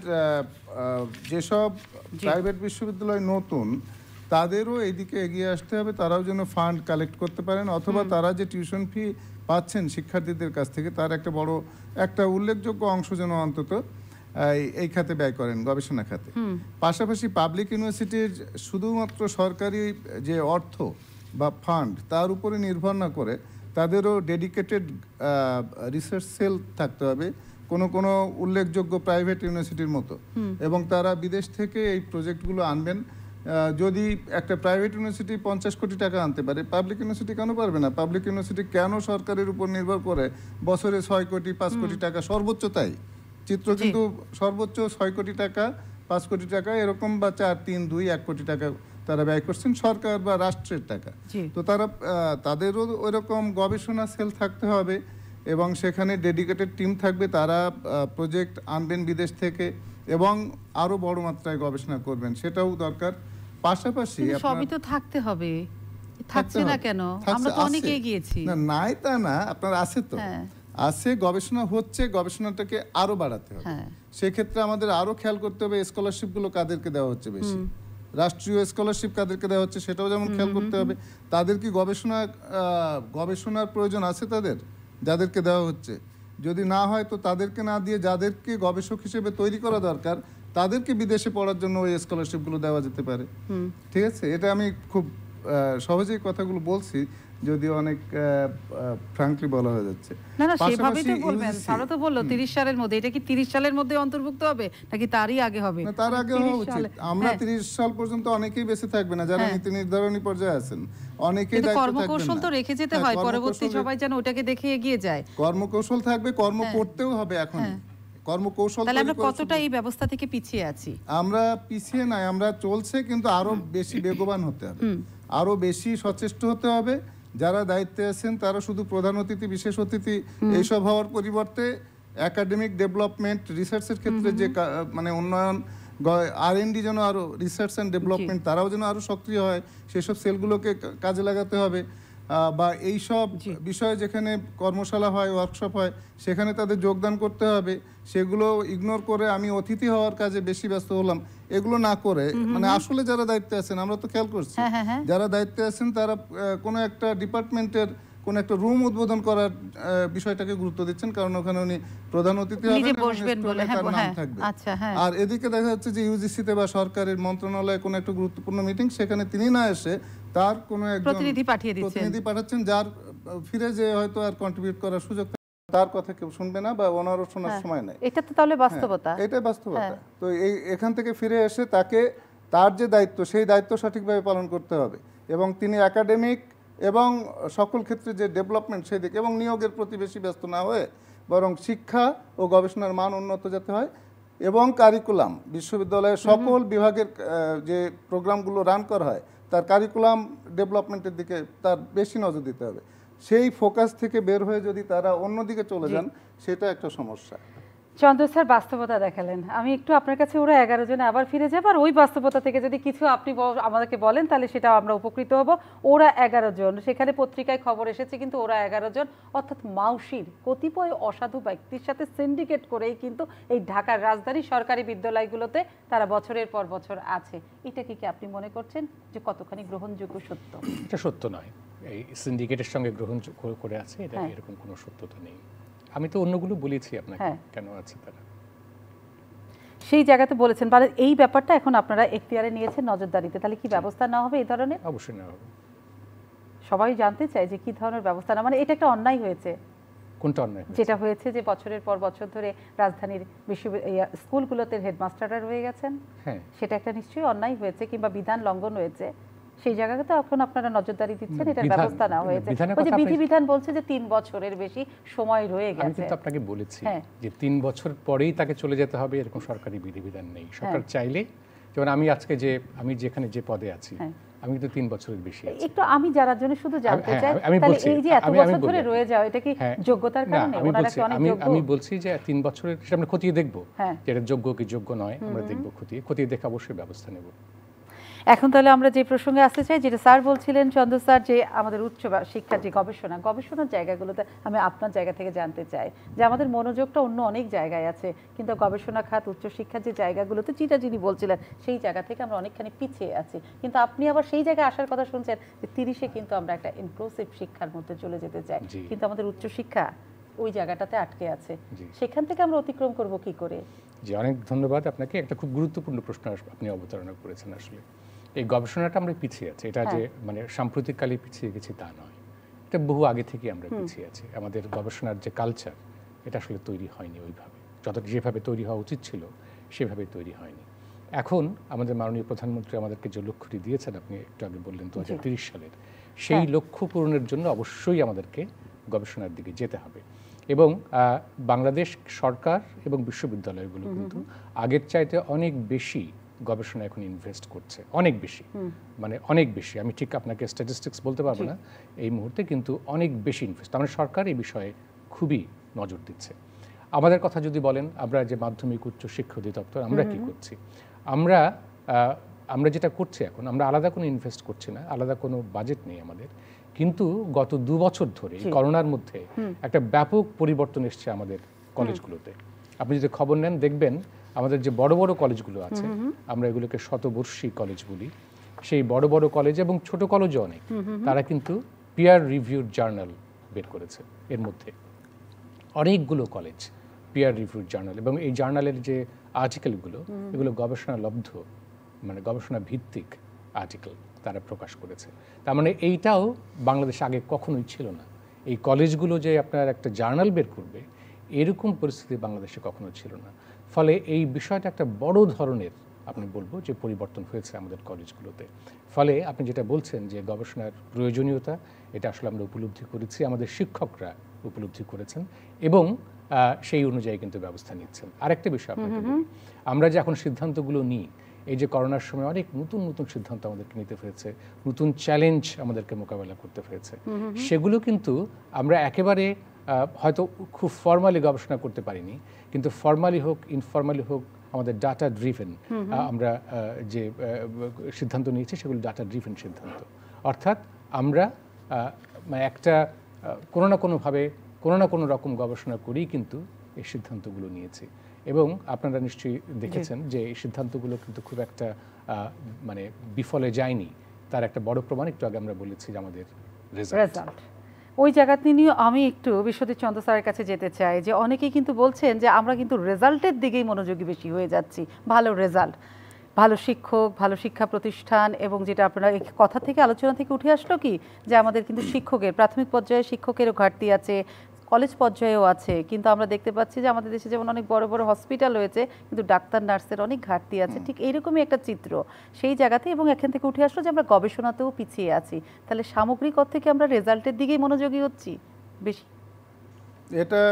যেসব প্রাইভেট বিশ্ববিদ্যালয় নতুন তাদেরও এইদিকে এগিয়ে আসতে হবে, তারাও যেন ফান্ড কালেক্ট করতে পারেন, অথবা তারা যে টিউশন ফি পাচ্ছেন শিক্ষার্থীদের কাছ থেকে তার একটা বড় একটা উল্লেখযোগ্য অংশ যেন অন্তত এই খাতে ব্যয় করেন, গবেষণা খাতে। পাশাপাশি পাবলিক ইউনিভার্সিটির শুধুমাত্র সরকারি যে অর্থ বা ফান্ড তার উপরে নির্ভর না করে তাদেরও ডেডিকেটেড রিসার্চ সেল থাকতে হবে কোনো কোনো উল্লেখযোগ্য প্রাইভেট ইউনিভার্সিটির মতো, এবং তারা বিদেশ থেকে এই প্রজেক্টগুলো আনবেন। যদি একটা প্রাইভেট ইউনিভার্সিটি পঞ্চাশ কোটি টাকা আনতে পারে, পাবলিক ইউনিভার্সিটি কেন পারবে না? পাবলিক ইউনিভার্সিটি কেন সরকারের উপর নির্ভর করে বছরে ছয় কোটি পাঁচ কোটি টাকা সর্বোচ্চ, তাই চিত্র কিন্তু সর্বোচ্চ ছয় কোটি টাকা পাঁচ কোটি টাকা এরকম, বা চার তিন দুই এক কোটি টাকা তারা ব্যয় করছেন সরকার বা রাষ্ট্রের টাকা। তো তারা তাদেরও ওইরকম গবেষণা সেল থাকতে হবে এবং সেখানে ডেডিকেটেড টিম থাকবে, তারা প্রজেক্ট আনবেন বিদেশ থেকে এবং আরো বড় মাত্রায় গবেষণা করবেন, সেটাও দরকার। পাশাপাশি সবই তো থাকতে হবে, থাকছে না কেন? আমরা তো অনেক এগিয়েছি। না নাই তা না, আপনার আছে তো, আছে, গবেষণা হচ্ছে, গবেষণাটাকে আরো বাড়াতে হবে। সেক্ষেত্রে আমাদের আরো খেয়াল করতে হবে স্কলারশিপগুলো কাদেরকে দেওয়া হচ্ছে বেশি, রাষ্ট্রীয় স্কলারশিপ কাদেরকে দেওয়া হচ্ছে সেটাও যেমন খেয়াল করতে হবে। তাদের কি গবেষণা গবেষণার প্রয়োজন আছে তাদের যাদেরকে দেওয়া হচ্ছে? যদি না হয় তো তাদেরকে না দিয়ে যাদেরকে গবেষক হিসেবে তৈরি করা দরকার তাদেরকে বিদেশে পড়ার জন্য ওই স্কলারশিপগুলো দেওয়া যেতে পারে। ঠিক আছে, এটা আমি খুব সহজেই কথাগুলো বলছি, যদিও অনেক ফ্র্যাঙ্কলি বলা হয়ে যাচ্ছে। না না, সেভাবেই তো বলবেন। স্যার তো বললো তিরিশ সালের মধ্যে, এটা কি তিরিশ সালের মধ্যে অন্তর্ভুক্ত হবে নাকি তারই আগে হবে? না, তার আগে হওয়া উচিত। আমরা তিরিশ সাল পর্যন্ত অনেকেই বেঁচে থাকবে না যারা নীতি নির্ধারণী পর্যায়ে আছেন, অনেকেই দায়িত্ব থাকবে না। কর্মকৌশল তো রেখে যেতে হয়, পরবর্তী সবাই যেন ওটাকে দেখে এগিয়ে যায়। কর্মকৌশল থাকবে, কর্ম করতেও হবে এখন। কর্মকৌশল, তাহলে আমরা কতটা এই ব্যবস্থা থেকে পিছিয়ে আছি? আমরা পিছিয়ে নাই, আমরা চলছে, কিন্তু আরো বেশি বেগবান হতে হবে, আরো বেশি সচেষ্ট হতে হবে। যারা দায়িত্বে আছেন তারা শুধু প্রধান অতিথি বিশেষ অতিথি এইসব হওয়ার পরিবর্তে একাডেমিক ডেভেলপমেন্ট রিসার্চের ক্ষেত্রে যে মানে উন্নয়ন, আর এন ডি যেন আরো রিসার্চ অ্যান্ড ডেভেলপমেন্ট তারাও যেন আরো সক্রিয় হয়, সেসব সেলগুলোকে কাজে লাগাতে হবে। বা এই সব বিষয়ে যেখানে কর্মশালা হয়, ওয়ার্কশপ হয়, সেখানে তাদের যোগদান করতে হবে। সেগুলো ইগনোর করে আমি অতিথি হওয়ার কাজে বেশি ব্যস্ত হলাম, এগুলো না করে মানে আসলে যারা দায়িত্বে আছেন, আমরা তো খেয়াল করছি যারা দায়িত্বে আছেন তারা কোনো একটা ডিপার্টমেন্টের কোন একটা রুম উদ্বোধন করার বিষয়টাকে গুরুত্ব দিচ্ছেন, কারণ ওখানে উনি প্রধান অতিথি থাকবে। আর এদিকে দেখা যাচ্ছে যে ইউজিসিতে বা সরকারের মন্ত্রণালয়ে কোনো একটা গুরুত্বপূর্ণ মিটিং, সেখানে তিনি না এসে তার কোনো একজন প্রতিনিধি পাঠিয়ে দিচ্ছেন, প্রতিনিধি পাঠাচ্ছেন, যার ফিরে যে হয়তো আর কন্ট্রিবিউট করার সুযোগ, তার কথা কেউ শুনবে না বা ওনারও শোনার সময় নাই। এটা তো তাহলে বাস্তবতা, এটাই বাস্তবতা। তো এই এখান থেকে ফিরে এসে তাকে তার যে দায়িত্ব সেই দায়িত্ব সঠিকভাবে পালন করতে হবে, এবং তিনি একাডেমিক এবং সকল ক্ষেত্রে যে ডেভেলপমেন্ট সেদিকে এবং নিয়োগের প্রতি বেশি ব্যস্ত না হয়ে বরং শিক্ষা ও গবেষণার মান উন্নত যেতে হয়, এবং কারিকুলাম বিশ্ববিদ্যালয়ের সকল বিভাগের যে প্রোগ্রামগুলো রান করা হয় তার কারিকুলাম ডেভেলপমেন্টের দিকে তার বেশি নজর দিতে হবে। সেই ফোকাস থেকে বের হয়ে যদি তারা অন্যদিকে চলে যান, সেটা একটা সমস্যা। চন্দ্র স্যার বাস্তবতা দেখালেন। আমি একটু আপনার কাছে ওরা এগারো জনে আবার ফিরে যাবো, আর ওই বাস্তবতা থেকে যদি কিছু আপনি আমাদেরকে বলেন তাহলে সেটা আমরা উপকৃত হব। ওরা এগারো জন, সেখানে পত্রিকায় খবর এসেছে কিন্তু ওরা এগারো জন অর্থাৎ মাউশির কতিপয় অসাধু ব্যক্তির সাথে সিন্ডিকেট করেই কিন্তু এই ঢাকার রাজধানী সরকারি বিদ্যালয়গুলোতে তারা বছরের পর বছর আছে। এটাকে কি আপনি মনে করছেন যে কতখানি গ্রহণযোগ্য সত্য? এটা সত্য নয়, এই সিন্ডিকেটের সঙ্গে গ্রহণ করে আছে, এটা এরকম কোনো সত্যতা নেই। আমি তো অন্যগুলো বলেছি আপনাকে কেন আছে তারা, সেই জায়গাতে বলেছেন। মানে এই ব্যাপারটা এখন আপনারা এখতিয়ারে নিয়েছেন নজরদারিতে, তাহলে কি ব্যবস্থা না হবে এই ধরনের? অবশ্যই না হবে। সবাই জানতে চায় যে কি ধরনের ব্যবস্থা না, মানে এটা একটা অন্যায় হয়েছে। কোনটা অন্যায়? যেটা হয়েছে যে বছরের পর বছর ধরে রাজধানীর বিশ্ববিদ্যালয় স্কুলগুলোতে হেডমাস্টাররা রয়ে গেছেন, হ্যাঁ সেটা একটা নিশ্চয়ই অন্যায় হয়েছে কিংবা বিধান লঙ্ঘন হয়েছে। সেই জায়গাতে তো এখন আপনারা নজরদারি দিচ্ছেন, এটার ব্যবস্থা না হয়েছে। ওই যে বিধিবিধান বলছে যে তিন বছরের বেশি সময় রয়ে গেছে। আমি কিন্তু আপনাকে বলেছি যে তিন বছর পরেই তাকে চলে যেতে হবে এরকম সরকারি বিধিবিধান নেই। সরকার চাইলে, যেমন আমি আজকে যে আমি যেখানে যে পদে আছি আমি কিন্তু তিন বছরের বেশি আছি। একটু আমি যারা জন্য শুধু জানতে চাই তাহলে এই যে এত বছর ধরে রয়ে যাও এটা কি যোগ্যতার কারণে? ওনারা কি অনেক যোগ্য? আমি বলছি যে তিন বছরের সেটা আমরা খতিয়ে দেখব যে এটা যোগ্য কি যোগ্য নয়, আমরা দেখব, খতিয়ে খতিয়ে দেখে অবশ্যই ব্যবস্থা নেব। এখন তাহলে আমরা যে প্রসঙ্গে আসতে চাই, যেটা স্যার বলছিলেন চন্দ্র স্যার, যে আমাদের উচ্চ শিক্ষার যে গবেষণা গবেষণার জায়গাগুলোতে আমি আপনার জায়গা থেকে জানতে চাই যে আমাদের মনোযোগটা অন্য অনেক জায়গায় আছে, কিন্তু গবেষণা খাত উচ্চশিক্ষার যে জায়গাগুলোতে যেটা যিনি বলছিলেন সেই জায়গা থেকে আমরা অনেকখানি পিছিয়ে আছি। কিন্তু আপনি আবার সেই জায়গায় আসার কথা শুনছেন যে তিরিশে কিন্তু আমরা একটা ইনক্লুসিভ শিক্ষার মধ্যে চলে যেতে চাই, কিন্তু আমাদের উচ্চশিক্ষা ওই জায়গাটাতে আটকে আছে। সেখান থেকে আমরা অতিক্রম করব কি করে? জি, অনেক ধন্যবাদ আপনাকে। একটা খুব গুরুত্বপূর্ণ প্রশ্ন আপনি অবতারণা করেছেন। আসলে এই গবেষণাটা আমরা পিছিয়ে আছি, এটা যে মানে সাম্প্রতিককালে পিছিয়ে গেছি তা নয়, এটা বহু আগে থেকে আমরা পিছিয়ে আছি। আমাদের গবেষণার যে কালচার এটা আসলে তৈরি হয়নি ওইভাবে, যত যেভাবে তৈরি হওয়া উচিত ছিল সেভাবে তৈরি হয়নি। এখন আমাদের মাননীয় প্রধানমন্ত্রী আমাদেরকে যে লক্ষ্যটি দিয়েছেন, আপনি একটু আগে বললেন দু হাজার তিরিশ সালের, সেই লক্ষ্য পূরণের জন্য অবশ্যই আমাদেরকে গবেষণার দিকে যেতে হবে। এবং বাংলাদেশ সরকার এবং বিশ্ববিদ্যালয়গুলো কিন্তু আগের চাইতে অনেক বেশি গবেষণা এখন ইনভেস্ট করছে, অনেক বেশি, মানে অনেক বেশি। আমি ঠিক আপনাকে স্ট্যাটিস্টিক্স বলতে পারবো না এই মুহূর্তে, কিন্তু অনেক বেশি ইনভেস্ট। আমাদের সরকার এই বিষয়ে খুবই নজর দিচ্ছে। আমাদের কথা যদি বলেন, আমরা যে মাধ্যমিক উচ্চ শিক্ষা অধিদপ্তর আমরা কি করছি, আমরা আমরা যেটা করছি এখন, আমরা আলাদা কোনো ইনভেস্ট করছি না, আলাদা কোনো বাজেট নেই আমাদের, কিন্তু গত দু বছর ধরে করোনার মধ্যে একটা ব্যাপক পরিবর্তন এসছে আমাদের কলেজগুলোতে। আপনি যদি খবর নেন দেখবেন আমাদের যে বড় বড় কলেজগুলো আছে, আমরা এগুলোকে শতবর্ষী কলেজ বলি, সেই বড় বড় কলেজ এবং ছোট কলেজও অনেক, তারা কিন্তু পিয়ার রিভিউড জার্নাল বের করেছে। এর মধ্যে অনেকগুলো কলেজ পিয়ার রিভিউড জার্নাল, এবং এই জার্নালের যে আর্টিকেলগুলো এগুলো গবেষণা লব্ধ, মানে গবেষণা ভিত্তিক আর্টিকেল তারা প্রকাশ করেছে। তার মানে এইটাও বাংলাদেশে আগে কখনোই ছিল না। এই কলেজগুলো যে আপনার একটা জার্নাল বের করবে এরকম পরিস্থিতি বাংলাদেশে কখনো ছিল না। ফলে এই বিষয়টা একটা বড় ধরনের আপনি বলবো যে পরিবর্তন হয়েছে আমাদের কলেজগুলোতে। ফলে আপনি যেটা বলছেন যে গবেষণার প্রয়োজনীয়তা, এটা আসলে আমরা উপলব্ধি করেছি, আমাদের শিক্ষকরা উপলব্ধি করেছেন এবং সেই অনুযায়ী কিন্তু ব্যবস্থা নিচ্ছেন। আরেকটা বিষয় আপনাকে বলি, আমরা যে এখন সিদ্ধান্তগুলো নিই, এই যে করোনার সময় অনেক নতুন নতুন সিদ্ধান্ত আমাদেরকে নিতে হয়েছে, নতুন চ্যালেঞ্জ আমাদেরকে মোকাবেলা করতে হয়েছে, সেগুলো কিন্তু আমরা একেবারে হয়তো খুব ফর্মালি গবেষণা করতে পারিনি, কিন্তু ফর্মালি হোক ইনফর্মালি হোক আমাদের ডাটা ড্রিভেন আমরা যে সিদ্ধান্ত নিয়েছি সেগুলো ডাটা ড্রিভেন সিদ্ধান্ত। অর্থাৎ আমরা একটা কোনো না কোনোভাবে কোনো না কোনো রকম গবেষণা করেই কিন্তু এই সিদ্ধান্তগুলো নিয়েছি। এবং আপনারা নিশ্চয়ই দেখেছেন যে এই সিদ্ধান্তগুলো কিন্তু খুব একটা মানে বিফলে যায়নি। তার একটা বড় প্রমাণ একটু আগে আমরা বলেছি যে আমাদের রেজাল্ট। ওই জায়গাতে নিয়ে আমি একটু বিশ্বজিৎ চন্দ্র স্যারের কাছে যেতে চাই, যে অনেকেই কিন্তু বলছেন যে আমরা কিন্তু রেজাল্টের দিকেই মনোযোগী বেশি হয়ে যাচ্ছি। ভালো রেজাল্ট, ভালো শিক্ষক, ভালো শিক্ষা প্রতিষ্ঠান, এবং যেটা আপনারা এই কথা থেকে আলোচনা থেকে উঠে আসলো কি যে আমাদের কিন্তু শিক্ষকের প্রাথমিক পর্যায়ে শিক্ষকেরও ঘাটতি আছে, কলেজ পর্যায়েও আছে, কিন্তু আমরা দেখতে পাচ্ছি যে আমাদের দেশে যেমন অনেক বড় বড় হসপিটাল রয়েছে কিন্তু ডাক্তার নার্সের অনেক ঘাটতি আছে। ঠিক এইরকমই একটা চিত্র সেই জায়গাতে, এবং এখান থেকে উঠে আসলো যে আমরা গবেষণাতেও পিছিয়ে আছি। তাহলে সামগ্রিক অর্থে কি আমরা রেজাল্টের দিকেই মনোযোগী হচ্ছি বেশি? এটা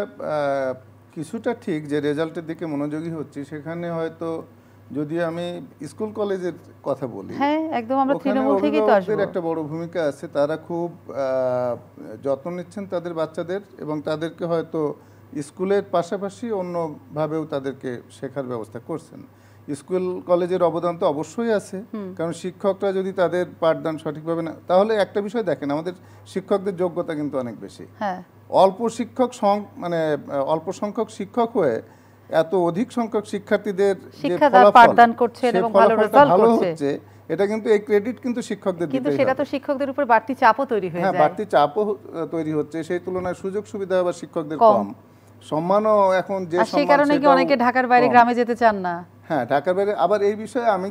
কিছুটা ঠিক যে রেজাল্টের দিকে মনোযোগী হচ্ছি, সেখানে হয়তো যদি আমি স্কুল কলেজের কথা বলি, হ্যাঁ একদম, আমরা তৃণমূল থেকেই তো আসবো, একটা বড় ভূমিকা আছে। তারা খুব যত্ন নিচ্ছেন তাদের বাচ্চাদের এবং তাদেরকে হয়তো স্কুলের পাশাপাশি অন্যভাবেও তাদেরকে শেখার ব্যবস্থা করছেন। স্কুল কলেজের অবদান তো অবশ্যই আছে, কারণ শিক্ষকরা যদি তাদের পাঠদান সঠিকভাবে না, তাহলে একটা বিষয় দেখেন, আমাদের শিক্ষকদের যোগ্যতা কিন্তু অনেক বেশি। অল্প শিক্ষক মানে অল্প সংখ্যক শিক্ষক হয়ে এত অধিক সংখ্যক শিক্ষার্থীদের যে পাঠদান করছেন এবং ভালো রেজাল্ট করছে, এটা কিন্তু এই ক্রেডিট কিন্তু শিক্ষকদের দিতে হবে। কিন্তু সেটা তো শিক্ষকদের উপর বাড়তি চাপও তৈরি হয়ে যায়। হ্যাঁ, বাড়তি চাপও তৈরি হচ্ছে, সেই তুলনায় সুযোগ সুবিধা আবার শিক্ষকদের কম, সম্মানও এখন যে সম্মান, সেই কারণে কি অনেকে ঢাকার বাইরে গ্রামে যেতে চান না। হ্যাঁ, ঢাকার বাইরে আবার এই বিষয়ে আমি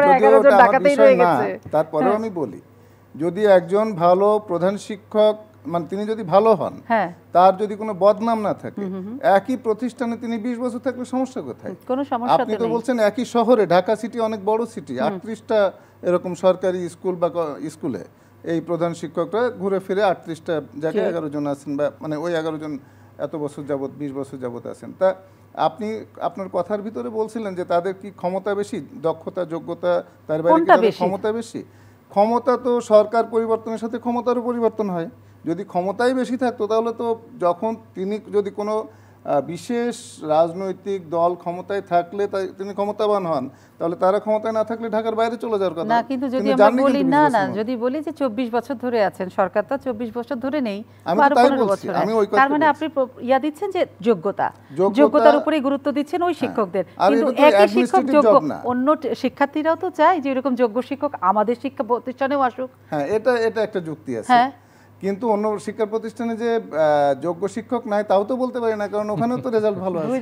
যদিও তারপরেও আমি বলি, যদি একজন ভালো প্রধান শিক্ষক মানে তিনি যদি ভালো হন, তার যদি কোনো বদনাম না থাকে, একই প্রতিষ্ঠানে তিনি বিশ বছর থাকলে সমস্যা কোথায়? কোনো সমস্যা আপনি তো বলছেন একই শহরে, ঢাকা সিটি অনেক বড় সিটি, আটত্রিশটা এরকম সরকারি স্কুল বা স্কুলে এই প্রধান শিক্ষকরা ঘুরে ফিরে আটত্রিশটা জায়গায় এগারো জন আছেন, বা মানে ওই এগারো জন এত বছর যাবত বিশ বছর যাবত আছেন। তা আপনি আপনার কথার ভিতরে বলছিলেন যে তাদের কি ক্ষমতা বেশি, দক্ষতা, যোগ্যতা, তার বাইরে কি তাদের ক্ষমতা বেশি? ক্ষমতা তো সরকার পরিবর্তনের সাথে ক্ষমতারও পরিবর্তন হয়। যদি ক্ষমতাই বেশি থাকতো তাহলে তো যখন তিনি যদি কোনো বিশেষ রাজনৈতিক দল ক্ষমতায় থাকলে তিনি ক্ষমতাবান হন, তাহলে তারা ক্ষমতায় না থাকলে ঢাকার বাইরে চলে যাওয়ার কথা না। কিন্তু যদি আমরা বলি না না যদি বলি যে চব্বিশ বছর ধরে আছেন, সরকার তো চব্বিশ বছর ধরে নেই, পনেরো বছর, তার মানে আপনি ইয়া দিচ্ছেন যে যোগ্যতা, যোগ্যতার উপরেই গুরুত্ব দিচ্ছেন ওই শিক্ষকদের। কিন্তু একই শিক্ষক যোগ্য, অন্য শিক্ষার্থীরাও তো চায় যে এরকম যোগ্য শিক্ষক আমাদের শিক্ষা প্রতিষ্ঠানেও আসুক। হ্যাঁ, এটা এটা একটা যুক্তি আছে, কিন্তু অন্য শিক্ষা প্রতিষ্ঠানে যে যোগ্য শিক্ষক নাই তাও তো বলতে পারি না, কারণ ওখানেও তো রেজাল্ট ভালো আছে।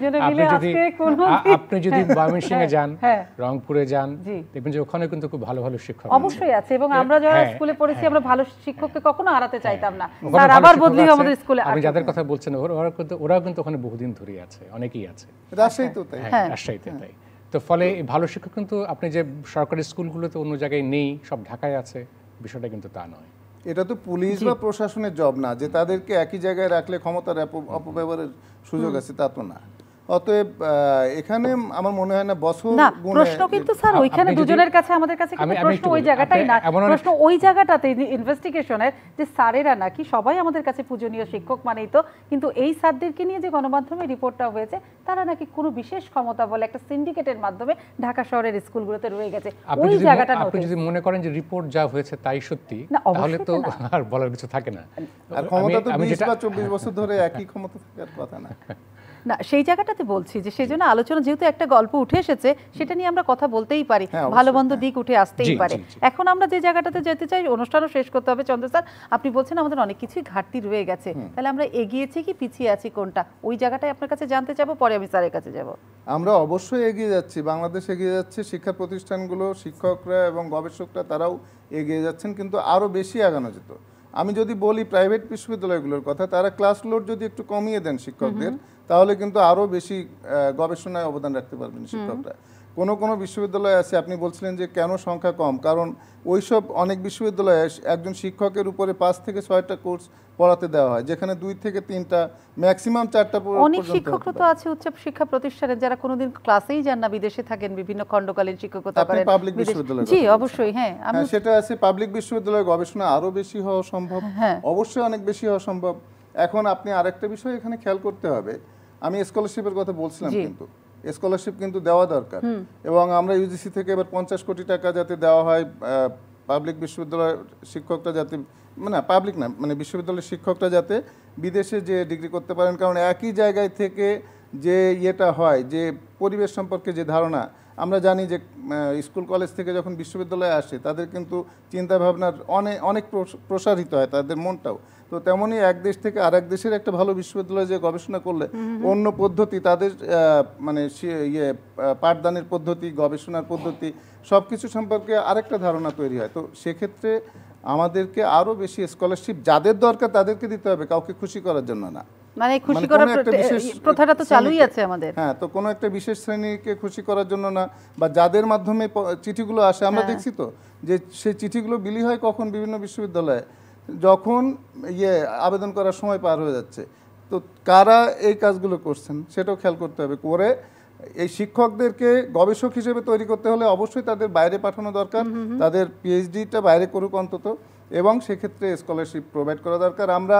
আপনি যদি ময়মনসিংহে যান, রংপুরে যান, দেখবেন যে ওখানে কিন্তু খুব ভালো ভালো শিক্ষক অবশ্যই আছে, এবং আমরা যারা স্কুলে পড়েছি আমরা ভালো শিক্ষককে কখনো হারাতে চাইতাম না। স্যার আবার বদলি আমাদের স্কুলে। আপনি যাদের কথা বলছেন ওরা কিন্তু ওরাও কিন্তু ওখানে বহুদিন ধরে আছে, অনেকেই আছে। রাজশাহী তো তাই। হ্যাঁ, রাজশাহীতে তাই। তো ফলে ভালো শিক্ষক কিন্তু আপনি যে সরকারি স্কুলগুলোতে অন্য জায়গায় নেই, সব ঢাকায় আছে, বিষয়টা কিন্তু তা নয়। এটা তো পুলিশ বা প্রশাসনের জব না যে তাদেরকে একই জায়গায় রাখলে ক্ষমতার অপব্যবহারের সুযোগ আছে, তা তো না। অতএব এখানে আমার মনে হয় না বছর গুণে প্রশ্ন, কিন্তু স্যার ওইখানে দুজনের কাছে আমাদের কাছে কিন্তু প্রশ্ন ওই জায়গাটাই না, প্রশ্ন ওই জায়গাটাতে ইনভেস্টিগেশনের যে স্যারেরা নাকি সবাই আমাদের কাছে পূজনীয় শিক্ষক মানেই তো, কিন্তু এই স্যারদেরকে নিয়ে যে গণমাধ্যমে রিপোর্টটা হয়েছে তারা নাকি কোনো বিশেষ ক্ষমতা বলে একটা সিন্ডিকেটের মাধ্যমে ঢাকা শহরের স্কুলগুলোতে রয়ে গেছে। ওই জায়গাটা আপনি যদি মনে করেন যে রিপোর্ট যা হয়েছে তাই সত্যি, তাহলে তো আর বলার কিছু থাকে না। আর ক্ষমতা তো বিশ বা চব্বিশ বছর ধরে একই ক্ষমতা থাকার কথা না। না, সেই জায়গাটাতে বলছি যে সেই জন্য আলোচনা, যেহেতু একটা গল্প উঠে এসেছে সেটা নিয়ে আমরা কথা বলতেই পারি, ভালো মন্দ দিক উঠে আসতেই পারে। এখন আমরা যে জায়গাটাতে যেতে চাই, অনুষ্ঠানও শেষ করতে হবে। চন্দ্র স্যার, আপনি বলছেন আমাদের অনেক কিছুই ঘাটতি রয়ে গেছে, তাহলে আমরা এগিয়েছি কি পিছিয়ে আছি কোনটা, ওই জায়গাটাই আপনার কাছে জানতে চাবো, পরে আমি স্যারের কাছে যাব। আমরা অবশ্যই এগিয়ে যাচ্ছি, বাংলাদেশ এগিয়ে যাচ্ছে, শিক্ষা প্রতিষ্ঠানগুলো, শিক্ষকরা এবং গবেষকরা তারাও এগিয়ে যাচ্ছেন, কিন্তু আরও বেশি আগানো যেত। আমি যদি বলি প্রাইভেট বিশ্ববিদ্যালয়গুলোর কথা, তারা ক্লাস লোড যদি একটু কমিয়ে দেন শিক্ষকদের, তাহলে কিন্তু আরও বেশি গবেষণায় অবদান রাখতে পারবেন শিক্ষকরা। কোনো কোনো বিশ্ববিদ্যালয় আছে, আপনি বলছিলেন যে কেন সংখ্যা কম, কারণ ওইসব অনেক বিশ্ববিদ্যালয়ে একজন শিক্ষকের উপরে পাঁচ থেকে ছয়টা কোর্স পড়াতে দেওয়া হয়, যেখানে দুই থেকে তিনটা ম্যাক্সিমাম চারটা পর্যন্ত। অনেক শিক্ষক তো আছে উচ্চ শিক্ষা প্রতিষ্ঠানে যারা কোনোদিন ক্লাসেই যান না, বিদেশে থাকেন, বিভিন্ন খণ্ডকালীন শিক্ষকতা করেন পাবলিক বিশ্ববিদ্যালয়ে। জি অবশ্যই, হ্যাঁ আমি সেটা আছে। পাবলিক বিশ্ববিদ্যালয়ে গবেষণা আরো বেশি হওয়া সম্ভব, অবশ্যই অনেক বেশি হওয়া সম্ভব। এখন আপনি আরেকটা বিষয় এখানে খেয়াল করতে হবে, আমি স্কলারশিপের কথা বলছিলাম, কিন্তু স্কলারশিপ কিন্তু দেওয়া দরকার, এবং আমরা ইউজিসি থেকে এবার পঞ্চাশ কোটি টাকা যাতে দেওয়া হয় পাবলিক বিশ্ববিদ্যালয়ের শিক্ষকরা যাতে, মানে পাবলিক না মানে বিশ্ববিদ্যালয়ের শিক্ষকরা যাতে বিদেশে যে ডিগ্রি করতে পারেন, কারণ একই জায়গায় থেকে যে ইয়েটা হয়, যে পরিবেশ সম্পর্কে যে ধারণা, আমরা জানি যে স্কুল কলেজ থেকে যখন বিশ্ববিদ্যালয়ে আসে তাদের কিন্তু চিন্তাভাবনার অনেক অনেক প্রসারিত হয় তাদের মনটাও। তো তেমনই এক দেশ থেকে আর এক দেশের একটা ভালো বিশ্ববিদ্যালয়ে যে গবেষণা করলে অন্য পদ্ধতি, তাদের মানে ইয়ে পাঠদানের পদ্ধতি, গবেষণার পদ্ধতি সব কিছু সম্পর্কে আরেকটা ধারণা তৈরি হয়। তো সেক্ষেত্রে আমাদেরকে আরও বেশি স্কলারশিপ যাদের দরকার তাদেরকে দিতে হবে, কাউকে খুশি করার জন্য না। মানে খুশি করার প্রথাটা তো চালুই আছে আমাদের। হ্যাঁ, তো কোনো একটা বিশেষ শ্রেণীকে খুশি করার জন্য না, বা যাদের মাধ্যমে চিঠিগুলো আসে, আমরা দেখছি তো যে সেই চিঠিগুলো বিলি হয় কখন, বিভিন্ন বিশ্ববিদ্যালয়ে যখন ইয়ে আবেদন করার সময় পার হয়ে যাচ্ছে। তো কারা এই কাজগুলো করছেন সেটাও খেয়াল করতে হবে। করে এই শিক্ষকদেরকে গবেষক হিসেবে তৈরি করতে হলে অবশ্যই তাদের বাইরে পাঠানো দরকার, তাদের পিএইচডিটা বাইরে করুক অন্তত, এবং সেক্ষেত্রে স্কলারশিপ প্রোভাইড করা দরকার। আমরা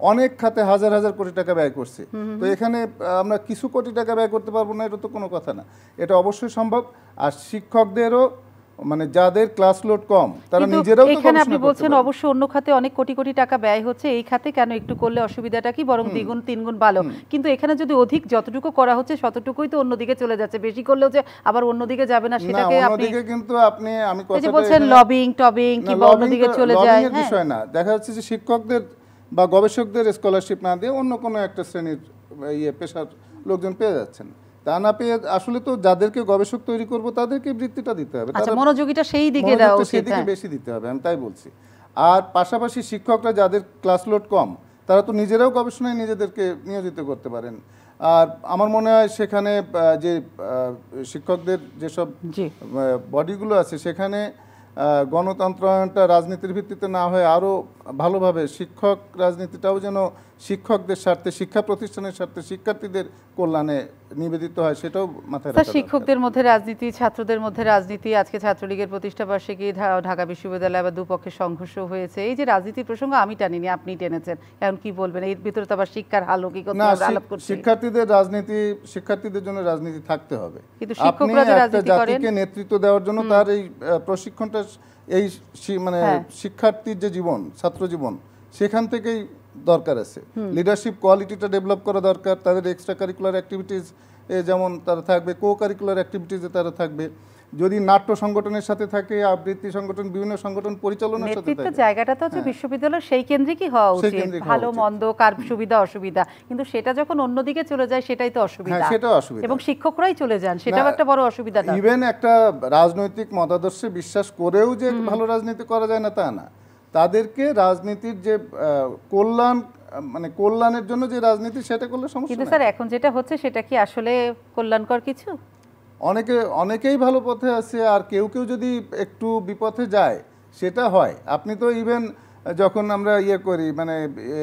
অনেক খাতে হাজার হাজার কোটি টাকা ব্যয় করছে। তো এখানে আমরা কিছু কোটি টাকা ব্যয় করতে পারবো না, এটা তো কোনো কথা না, এটা অবশ্যই সম্ভব। আর শিক্ষকদেরও মানে যাদের ক্লাস লোড কম তারা নিজেরাও তো এখানে আপনি বলছেন অবশ্য অন্য খাতে অনেক কোটি কোটি টাকা ব্যয় হচ্ছে, এই খাতে কেন একটু করলে অসুবিধাটা কি, বরং দ্বিগুণ তিনগুণ ভালো। কিন্তু এখানে যদি অধিক যতটুকু করা হচ্ছে ততটুকুই তো অন্যদিকে চলে যাচ্ছে, বেশি করলেও যে আবার অন্যদিকে যাবে না সেটাকে আপনি অন্যদিকে কিন্তু আপনি আমি কথা বলছেন লবিং টবিং কি অন্যদিকে চলে যায়। লবিং এর বিষয় না, দেখা যাচ্ছে যে শিক্ষকদের বা গবেষকদের স্কলারশিপ না দিয়ে অন্য কোনো একটা শ্রেণীর ইয়ে পেশার লোকজন পেয়ে যাচ্ছেন, তা না পেয়ে আসলে তো যাদেরকে গবেষক তৈরি করব তাদেরকে বৃত্তিটা দিতে হবে, আচ্ছা মনোযোগীটা সেই দিকে দাও, সেই দিকে বেশি দিতে হবে, আমি তাই বলছি। আর পাশাপাশি শিক্ষকরা যাদের ক্লাস লোড কম তারা তো নিজেরাও গবেষণায় নিজেদেরকে নিয়োজিত করতে পারেন। আর আমার মনে হয় সেখানে যে শিক্ষকদের যেসব বডিগুলো আছে সেখানে গণতন্ত্রায়নটা রাজনীতির ভিত্তিতে না হয়ে আরও ভালোভাবে শিক্ষক রাজনীতিটাও যেন শিক্ষকদের স্বার্থে, শিক্ষা প্রতিষ্ঠানের স্বার্থে, শিক্ষার্থীদের কল্যাণে নিবেদিত হয়, সেটাও মাথায় রাখা। শিক্ষকদের মধ্যে রাজনীতি, ছাত্রদের মধ্যে রাজনীতি, আজকে ছাত্রলীগের প্রতিষ্ঠা বার্ষিকী, ঢাকা বিশ্ববিদ্যালয়ে আবার দুপক্ষের সংঘর্ষ হয়েছে। এই যে রাজনীতির প্রসঙ্গ আমি টানিনি, আপনি টেনেছেন, এখন কি বলবেন এর ভিতরে? তো আবার শিক্ষার হাল কি কথা আলাপ করছে। শিক্ষার্থীদের রাজনীতি, শিক্ষার্থীদের জন্য রাজনীতি থাকতে হবে, কিন্তু শিক্ষকরা যে রাজনীতি করেন, জাতিকে নেতৃত্ব দেওয়ার জন্য তার এই প্রশিক্ষণটা, এই মানে শিক্ষার্থীর যে জীবন, ছাত্র জীবন, সেখান থেকেই দরকার আছে। লিডারশিপ কোয়ালিটিটা ডেভেলপ করা দরকার। তাদের এক্সট্রা কারিকুলার অ্যাক্টিভিটিস যেমন তারা থাকবে, কো কারিকুলার অ্যাক্টিভিটিসে তারা থাকবে। যদি নাট্য সংগঠনের সাথে থাকে, আবৃত্তি সংগঠন, বিভিন্ন সংগঠন পরিচালনার সাথে থাকে, নেতৃত্ব জায়গাটা তো হচ্ছে বিশ্ববিদ্যালয় সেই কেন্দ্রিকই হওয়া উচিত, ভালো মন্দ কার সুবিধা অসুবিধা, কিন্তু সেটা যখন অন্যদিকে চলে যায় সেটাই তো অসুবিধা, সেটাও অসুবিধা, এবং শিক্ষকরাই চলে যান, সেটাও একটা বড় অসুবিধা। ইভেন একটা রাজনৈতিক মতাদর্শে বিশ্বাস করেও যে ভালো রাজনীতি করা যায় না তা না, তাদেরকে রাজনীতির যে কল্যাণ, মানে কল্যাণের জন্য যে রাজনীতি, সেটা করলে সমস্যা। কিন্তু স্যার এখন যেটা হচ্ছে সেটা কি আসলে কল্যাণকর কিছু? অনেকে অনেকেই ভালো পথে আছে, আর কেউ কেউ যদি একটু বিপথে যায় সেটা হয়। আপনি তো ইভেন যখন আমরা ইয়ে করি, মানে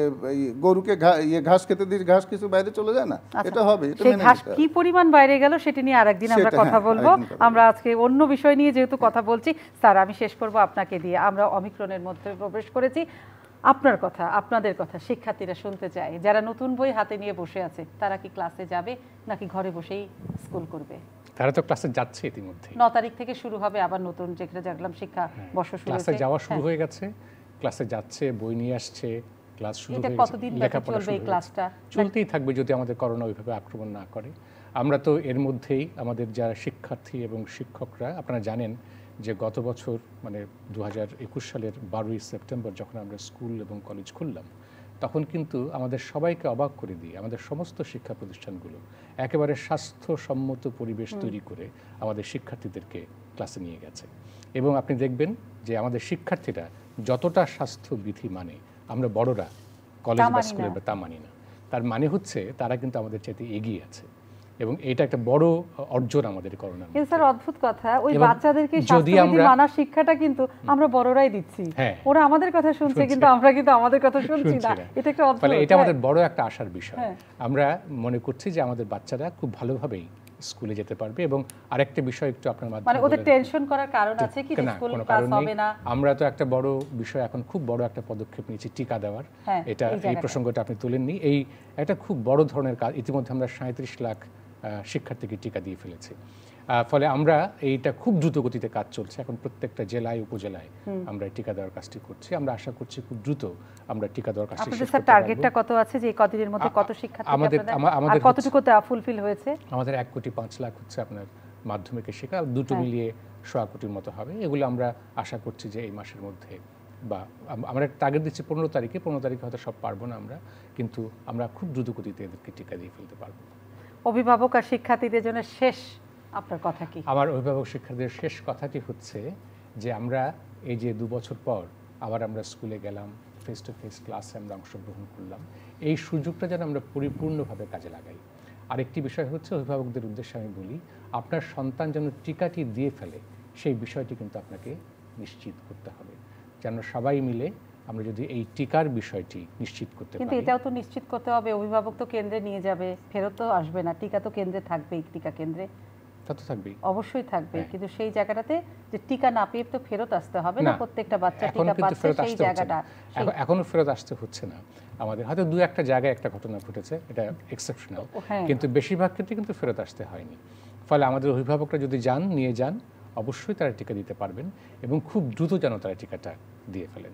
গরুকে ইয়ে ঘাস খেতে দিই, ঘাস কিছু বাইরে চলে যায় না, এটা হবে। সেই ঘাস কি পরিমাণ বাইরে গেল সেটা নিয়ে আরেকদিন আমরা কথা বলবো। আমরা আজকে অন্য বিষয় নিয়ে যেহেতু কথা বলছি, স্যার আমি শেষ করব আপনাকে দিয়ে। আমরা অমিক্রনের মধ্যে প্রবেশ করেছি, আপনার কথা, আপনাদের কথা শিক্ষার্থীরা শুনতে চায়, যারা নতুন বই হাতে নিয়ে বসে আছে, তারা কি ক্লাসে যাবে নাকি ঘরে বসেই স্কুল করবে? তারা তো ক্লাসে যাচ্ছে ইতিমধ্যে, ন তারিখ থেকে শুরু হবে আবার নতুন যেখানে দেখলাম শিক্ষা বর্ষ শুরু হয়েছে, ক্লাসে যাওয়া শুরু হয়ে গেছে, ক্লাসে যাচ্ছে, বই নিয়ে আসছে, ক্লাস শুরু হয়ে গেছে। কতদিন চলবে এই ক্লাসটা? চলতেই থাকবে যদি আমাদের করোনা ওইভাবে আক্রমণ না করে। আমরা তো এর মধ্যেই আমাদের যারা শিক্ষার্থী এবং শিক্ষকরা, আপনারা জানেন যে গত বছর মানে দু হাজার একুশ সালের বারোই সেপ্টেম্বর যখন আমরা স্কুল এবং কলেজ খুললাম, তখন কিন্তু আমাদের সবাইকে অবাক করে দিয়ে আমাদের সমস্ত শিক্ষা প্রতিষ্ঠানগুলো একেবারে স্বাস্থ্যসম্মত পরিবেশ তৈরি করে আমাদের শিক্ষার্থীদেরকে ক্লাসে নিয়ে গেছে। এবং আপনি দেখবেন যে আমাদের শিক্ষার্থীরা যতটা স্বাস্থ্যবিধি মানে, আমরা বড়রা কলেজ বা স্কুলে তা মানি না। তার মানে হচ্ছে তারা কিন্তু আমাদের চাইতে এগিয়ে আছে, এবং এটা একটা বড় অর্জন আমাদের করোনা। কিন্তু স্যার অদ্ভুত কথা, ওই বাচ্চাদেরকে স্বাস্থ্যবিধি মানার শিক্ষাটা কিন্তু আমরা বড়রাই দিচ্ছি, ওরা আমাদের কথা শুনছে কিন্তু আমরা কিন্তু আমাদের কথা শুনছি না। এটা একটা অদ্ভুত, ফলে এটা আমাদের বড় একটা আশার বিষয়। আমরা মনে করছি যে আমাদের বাচ্চারা খুব ভালোভাবেই স্কুলে যেতে পারবে। এবং আরেকটা বিষয় একটু আপনার মাধ্যমে, মানে ওদের টেনশন করার কারণ আছে কি যে স্কুল ক্লাস হবে না? আমরা তো একটা বড় বিষয় এখন খুব বড় একটা পদক্ষেপ নিয়েছি, টিকা দেওয়ার। এটা এই প্রসঙ্গটা আপনি তুলেননি, এই একটা খুব বড় ধরনের কাজ। ইতিমধ্যে আমরা সাঁত্রিশ লাখ শিক্ষার্থীকে টিকা দিয়ে ফেলেছি। ফলে আমরা এইটা খুব দ্রুত গতিতে কাজ চলছে এখন, প্রত্যেকটা জেলায় উপজেলায় আমরা টিকা দেওয়ার কাজটি করছি। আমরা আশা করছি খুব দ্রুত আমরা টিকা দেওয়ার কাজটি শেষ করতে পারব। টার্গেটটা কত আছে যে কতদিনের মধ্যে কত শিক্ষার্থী আমাদের আমাদের কতটুকু ফুলফিল হয়েছে? আমাদের এক কোটি পাঁচ লাখ হচ্ছে আপনার মাধ্যমিকের শিক্ষা, দুটো মিলিয়ে সোয়া কোটির মতো হবে। এগুলো আমরা আশা করছি যে এই মাসের মধ্যে, বা আমরা টার্গেট দিচ্ছি পনেরো তারিখে, পনেরো তারিখে হয়তো সব পারবো না আমরা, কিন্তু আমরা খুব দ্রুত গতিতে এদেরকে টিকা দিয়ে ফেলতে পারবো। অভিভাবক আর শিক্ষার্থীদের জন্য শেষ আপনার কথা কি? আমার অভিভাবক শিক্ষার্থীদের শেষ কথাটি হচ্ছে যে আমরা এই যে দু বছর পর আবার আমরা স্কুলে গেলাম, ফেস টু ফেস ক্লাসে আমরা অংশগ্রহণ করলাম, এই সুযোগটা যেন আমরা পরিপূর্ণভাবে কাজে লাগাই। আরেকটি বিষয় হচ্ছে, অভিভাবকদের উদ্দেশ্যে আমি বলি, আপনার সন্তান যেন টিকাটি দিয়ে ফেলে সেই বিষয়টি কিন্তু আপনাকে নিশ্চিত করতে হবে, যেন সবাই মিলে আমরা যদি এই টিকার বিষয়টি নিশ্চিত করতে পারি। কিন্তু এটাও তো নিশ্চিত করতে হবে অভিভাবক তো কেন্দ্রে নিয়ে যাবে, ফেরত তো আসবে না, টিকা তো কেন্দ্রে থাকবেই, টিকা কেন্দ্রে। তা তো থাকবেই, অবশ্যই থাকবে, কিন্তু সেই জায়গাটাতে যে টিকা না পেয়ে তো ফেরত আসতে হবে না, প্রত্যেকটা বাচ্চা টিকা পাচ্ছে সেই জায়গাটা এখনো ফেরত আসতে হচ্ছে না আমাদের। হয়তো দু একটা জায়গায় একটা ঘটনা ঘটেছে, এটা এক্সেপশনাল, কিন্তু বেশিরভাগ ক্ষেত্রে কিন্তু ফেরত আসতে হয়নি। ফলে আমাদের অভিভাবকরা যদি যান, নিয়ে যান, অবশ্যই তারা টিকা দিতে পারবেন এবং খুব দ্রুত যেন তারা টিকাটা দিয়ে ফেলেন।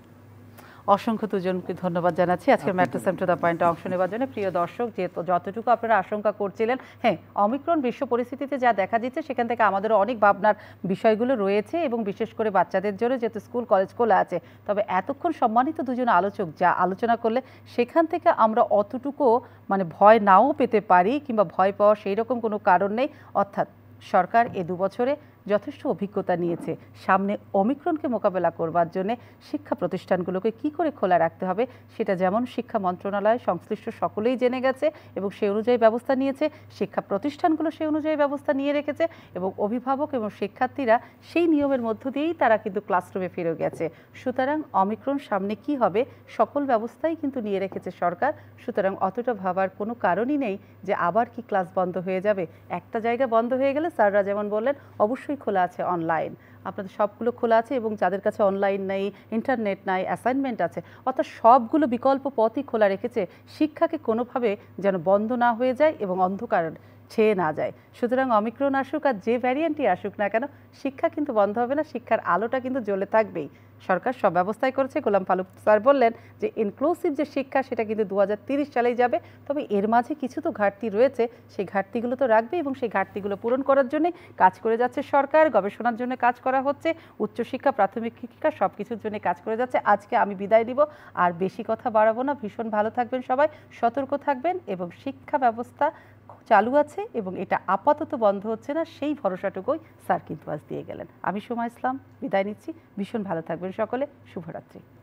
অসংখ্য দুজনকে ধন্যবাদ জানাচ্ছি আজকের ম্যাট্রেস টু দ্য পয়েন্টে অংশ নেওয়ার জন্য। প্রিয় দর্শক, যে যতটুকু আপনারা আশঙ্কা করছিলেন, হ্যাঁ, অমিক্রন বিশ্ব পরিস্থিতিতে যা দেখা দিচ্ছে সেখান থেকে আমাদেরও অনেক ভাবনার বিষয়গুলো রয়েছে, এবং বিশেষ করে বাচ্চাদের জন্য যেহেতু স্কুল কলেজ খোলা আছে। তবে এতক্ষণ সম্মানিত দুজন আলোচক যা আলোচনা করলে সেখান থেকে আমরা অতটুকু মানে ভয় নাও পেতে পারি, কিংবা ভয় পাওয়ার সেই রকম কোনো কারণ নেই। অর্থাৎ সরকার এ দু বছরে যথেষ্ট অভিজ্ঞতা নিয়েছে সামনে অমিক্রনকে মোকাবেলা করবার জন্য শিক্ষা প্রতিষ্ঠানগুলোকে কি করে খোলা রাখতে হবে সেটা যেমন শিক্ষা মন্ত্রণালয় সংশ্লিষ্ট সকলেই জেনে গেছে এবং সেই অনুযায়ী ব্যবস্থা নিয়েছে, শিক্ষা প্রতিষ্ঠানগুলো সেই অনুযায়ী ব্যবস্থা নিয়ে রেখেছে, এবং অভিভাবক এবং শিক্ষার্থীরা সেই নিয়মের মধ্য দিয়েই তারা কিন্তু ক্লাসরুমে ফিরে গেছে। সুতরাং অমিক্রন সামনে কি হবে সকল ব্যবস্থাই কিন্তু নিয়ে রেখেছে সরকার। সুতরাং অতটা ভাবার কোনো কারণই নেই যে আবার কি ক্লাস বন্ধ হয়ে যাবে। একটা জায়গা বন্ধ হয়ে গেলে স্যাররা যেমন বললেন অবশ্যই খোলা আছে অনলাইন, আপনাদের সবগুলো খোলা আছে, এবং যাদের কাছে অনলাইন নেই, ইন্টারনেট নাই, অ্যাসাইনমেন্ট আছে, অর্থাৎ সবগুলো বিকল্প পথই খোলা রেখেছে শিক্ষাকে কোনোভাবে যেন বন্ধ না হয়ে যায় এবং অন্ধকার ছেয়ে না যায়। সুতরাং অমিক্রন আসুক আর যে ভ্যারিয়েন্টই আসুক না কেন, শিক্ষা কিন্তু বন্ধ হবে না, শিক্ষার আলোটা কিন্তু জ্বলে থাকবেই। সরকার সব ব্যবস্থাই করেছে। গোলাম ফারুক স্যার বললেন যে ইনক্লুসিভ যে শিক্ষা সেটা কিন্তু দু হাজার তিরিশ সালেই যাবে, তবে এর মাঝে কিছু তো ঘাটতি রয়েছে, সেই ঘাটতিগুলো তো রাখবে এবং সেই ঘাটতিগুলো পূরণ করার জন্য কাজ করে যাচ্ছে সরকার। গবেষণার জন্য কাজ করা হচ্ছে, উচ্চশিক্ষা প্রাথমিক শিক্ষা সব কিছুর জন্য কাজ করে যাচ্ছে। আজকে আমি বিদায় দিব, আর বেশি কথা বাড়াবো না। ভীষণ ভালো থাকবেন সবাই, সতর্ক থাকবেন, এবং শিক্ষা ব্যবস্থা চালু আছে এবং এটা আপাতত বন্ধ হচ্ছে না, সেই ভরসাটুকুই স্যার কিন্তু আজ দিয়ে গেলেন। আমি সোমা ইসলাম বিদায় নিচ্ছি। ভীষণ ভালো থাকবেন সকলে। শুভরাত্রি।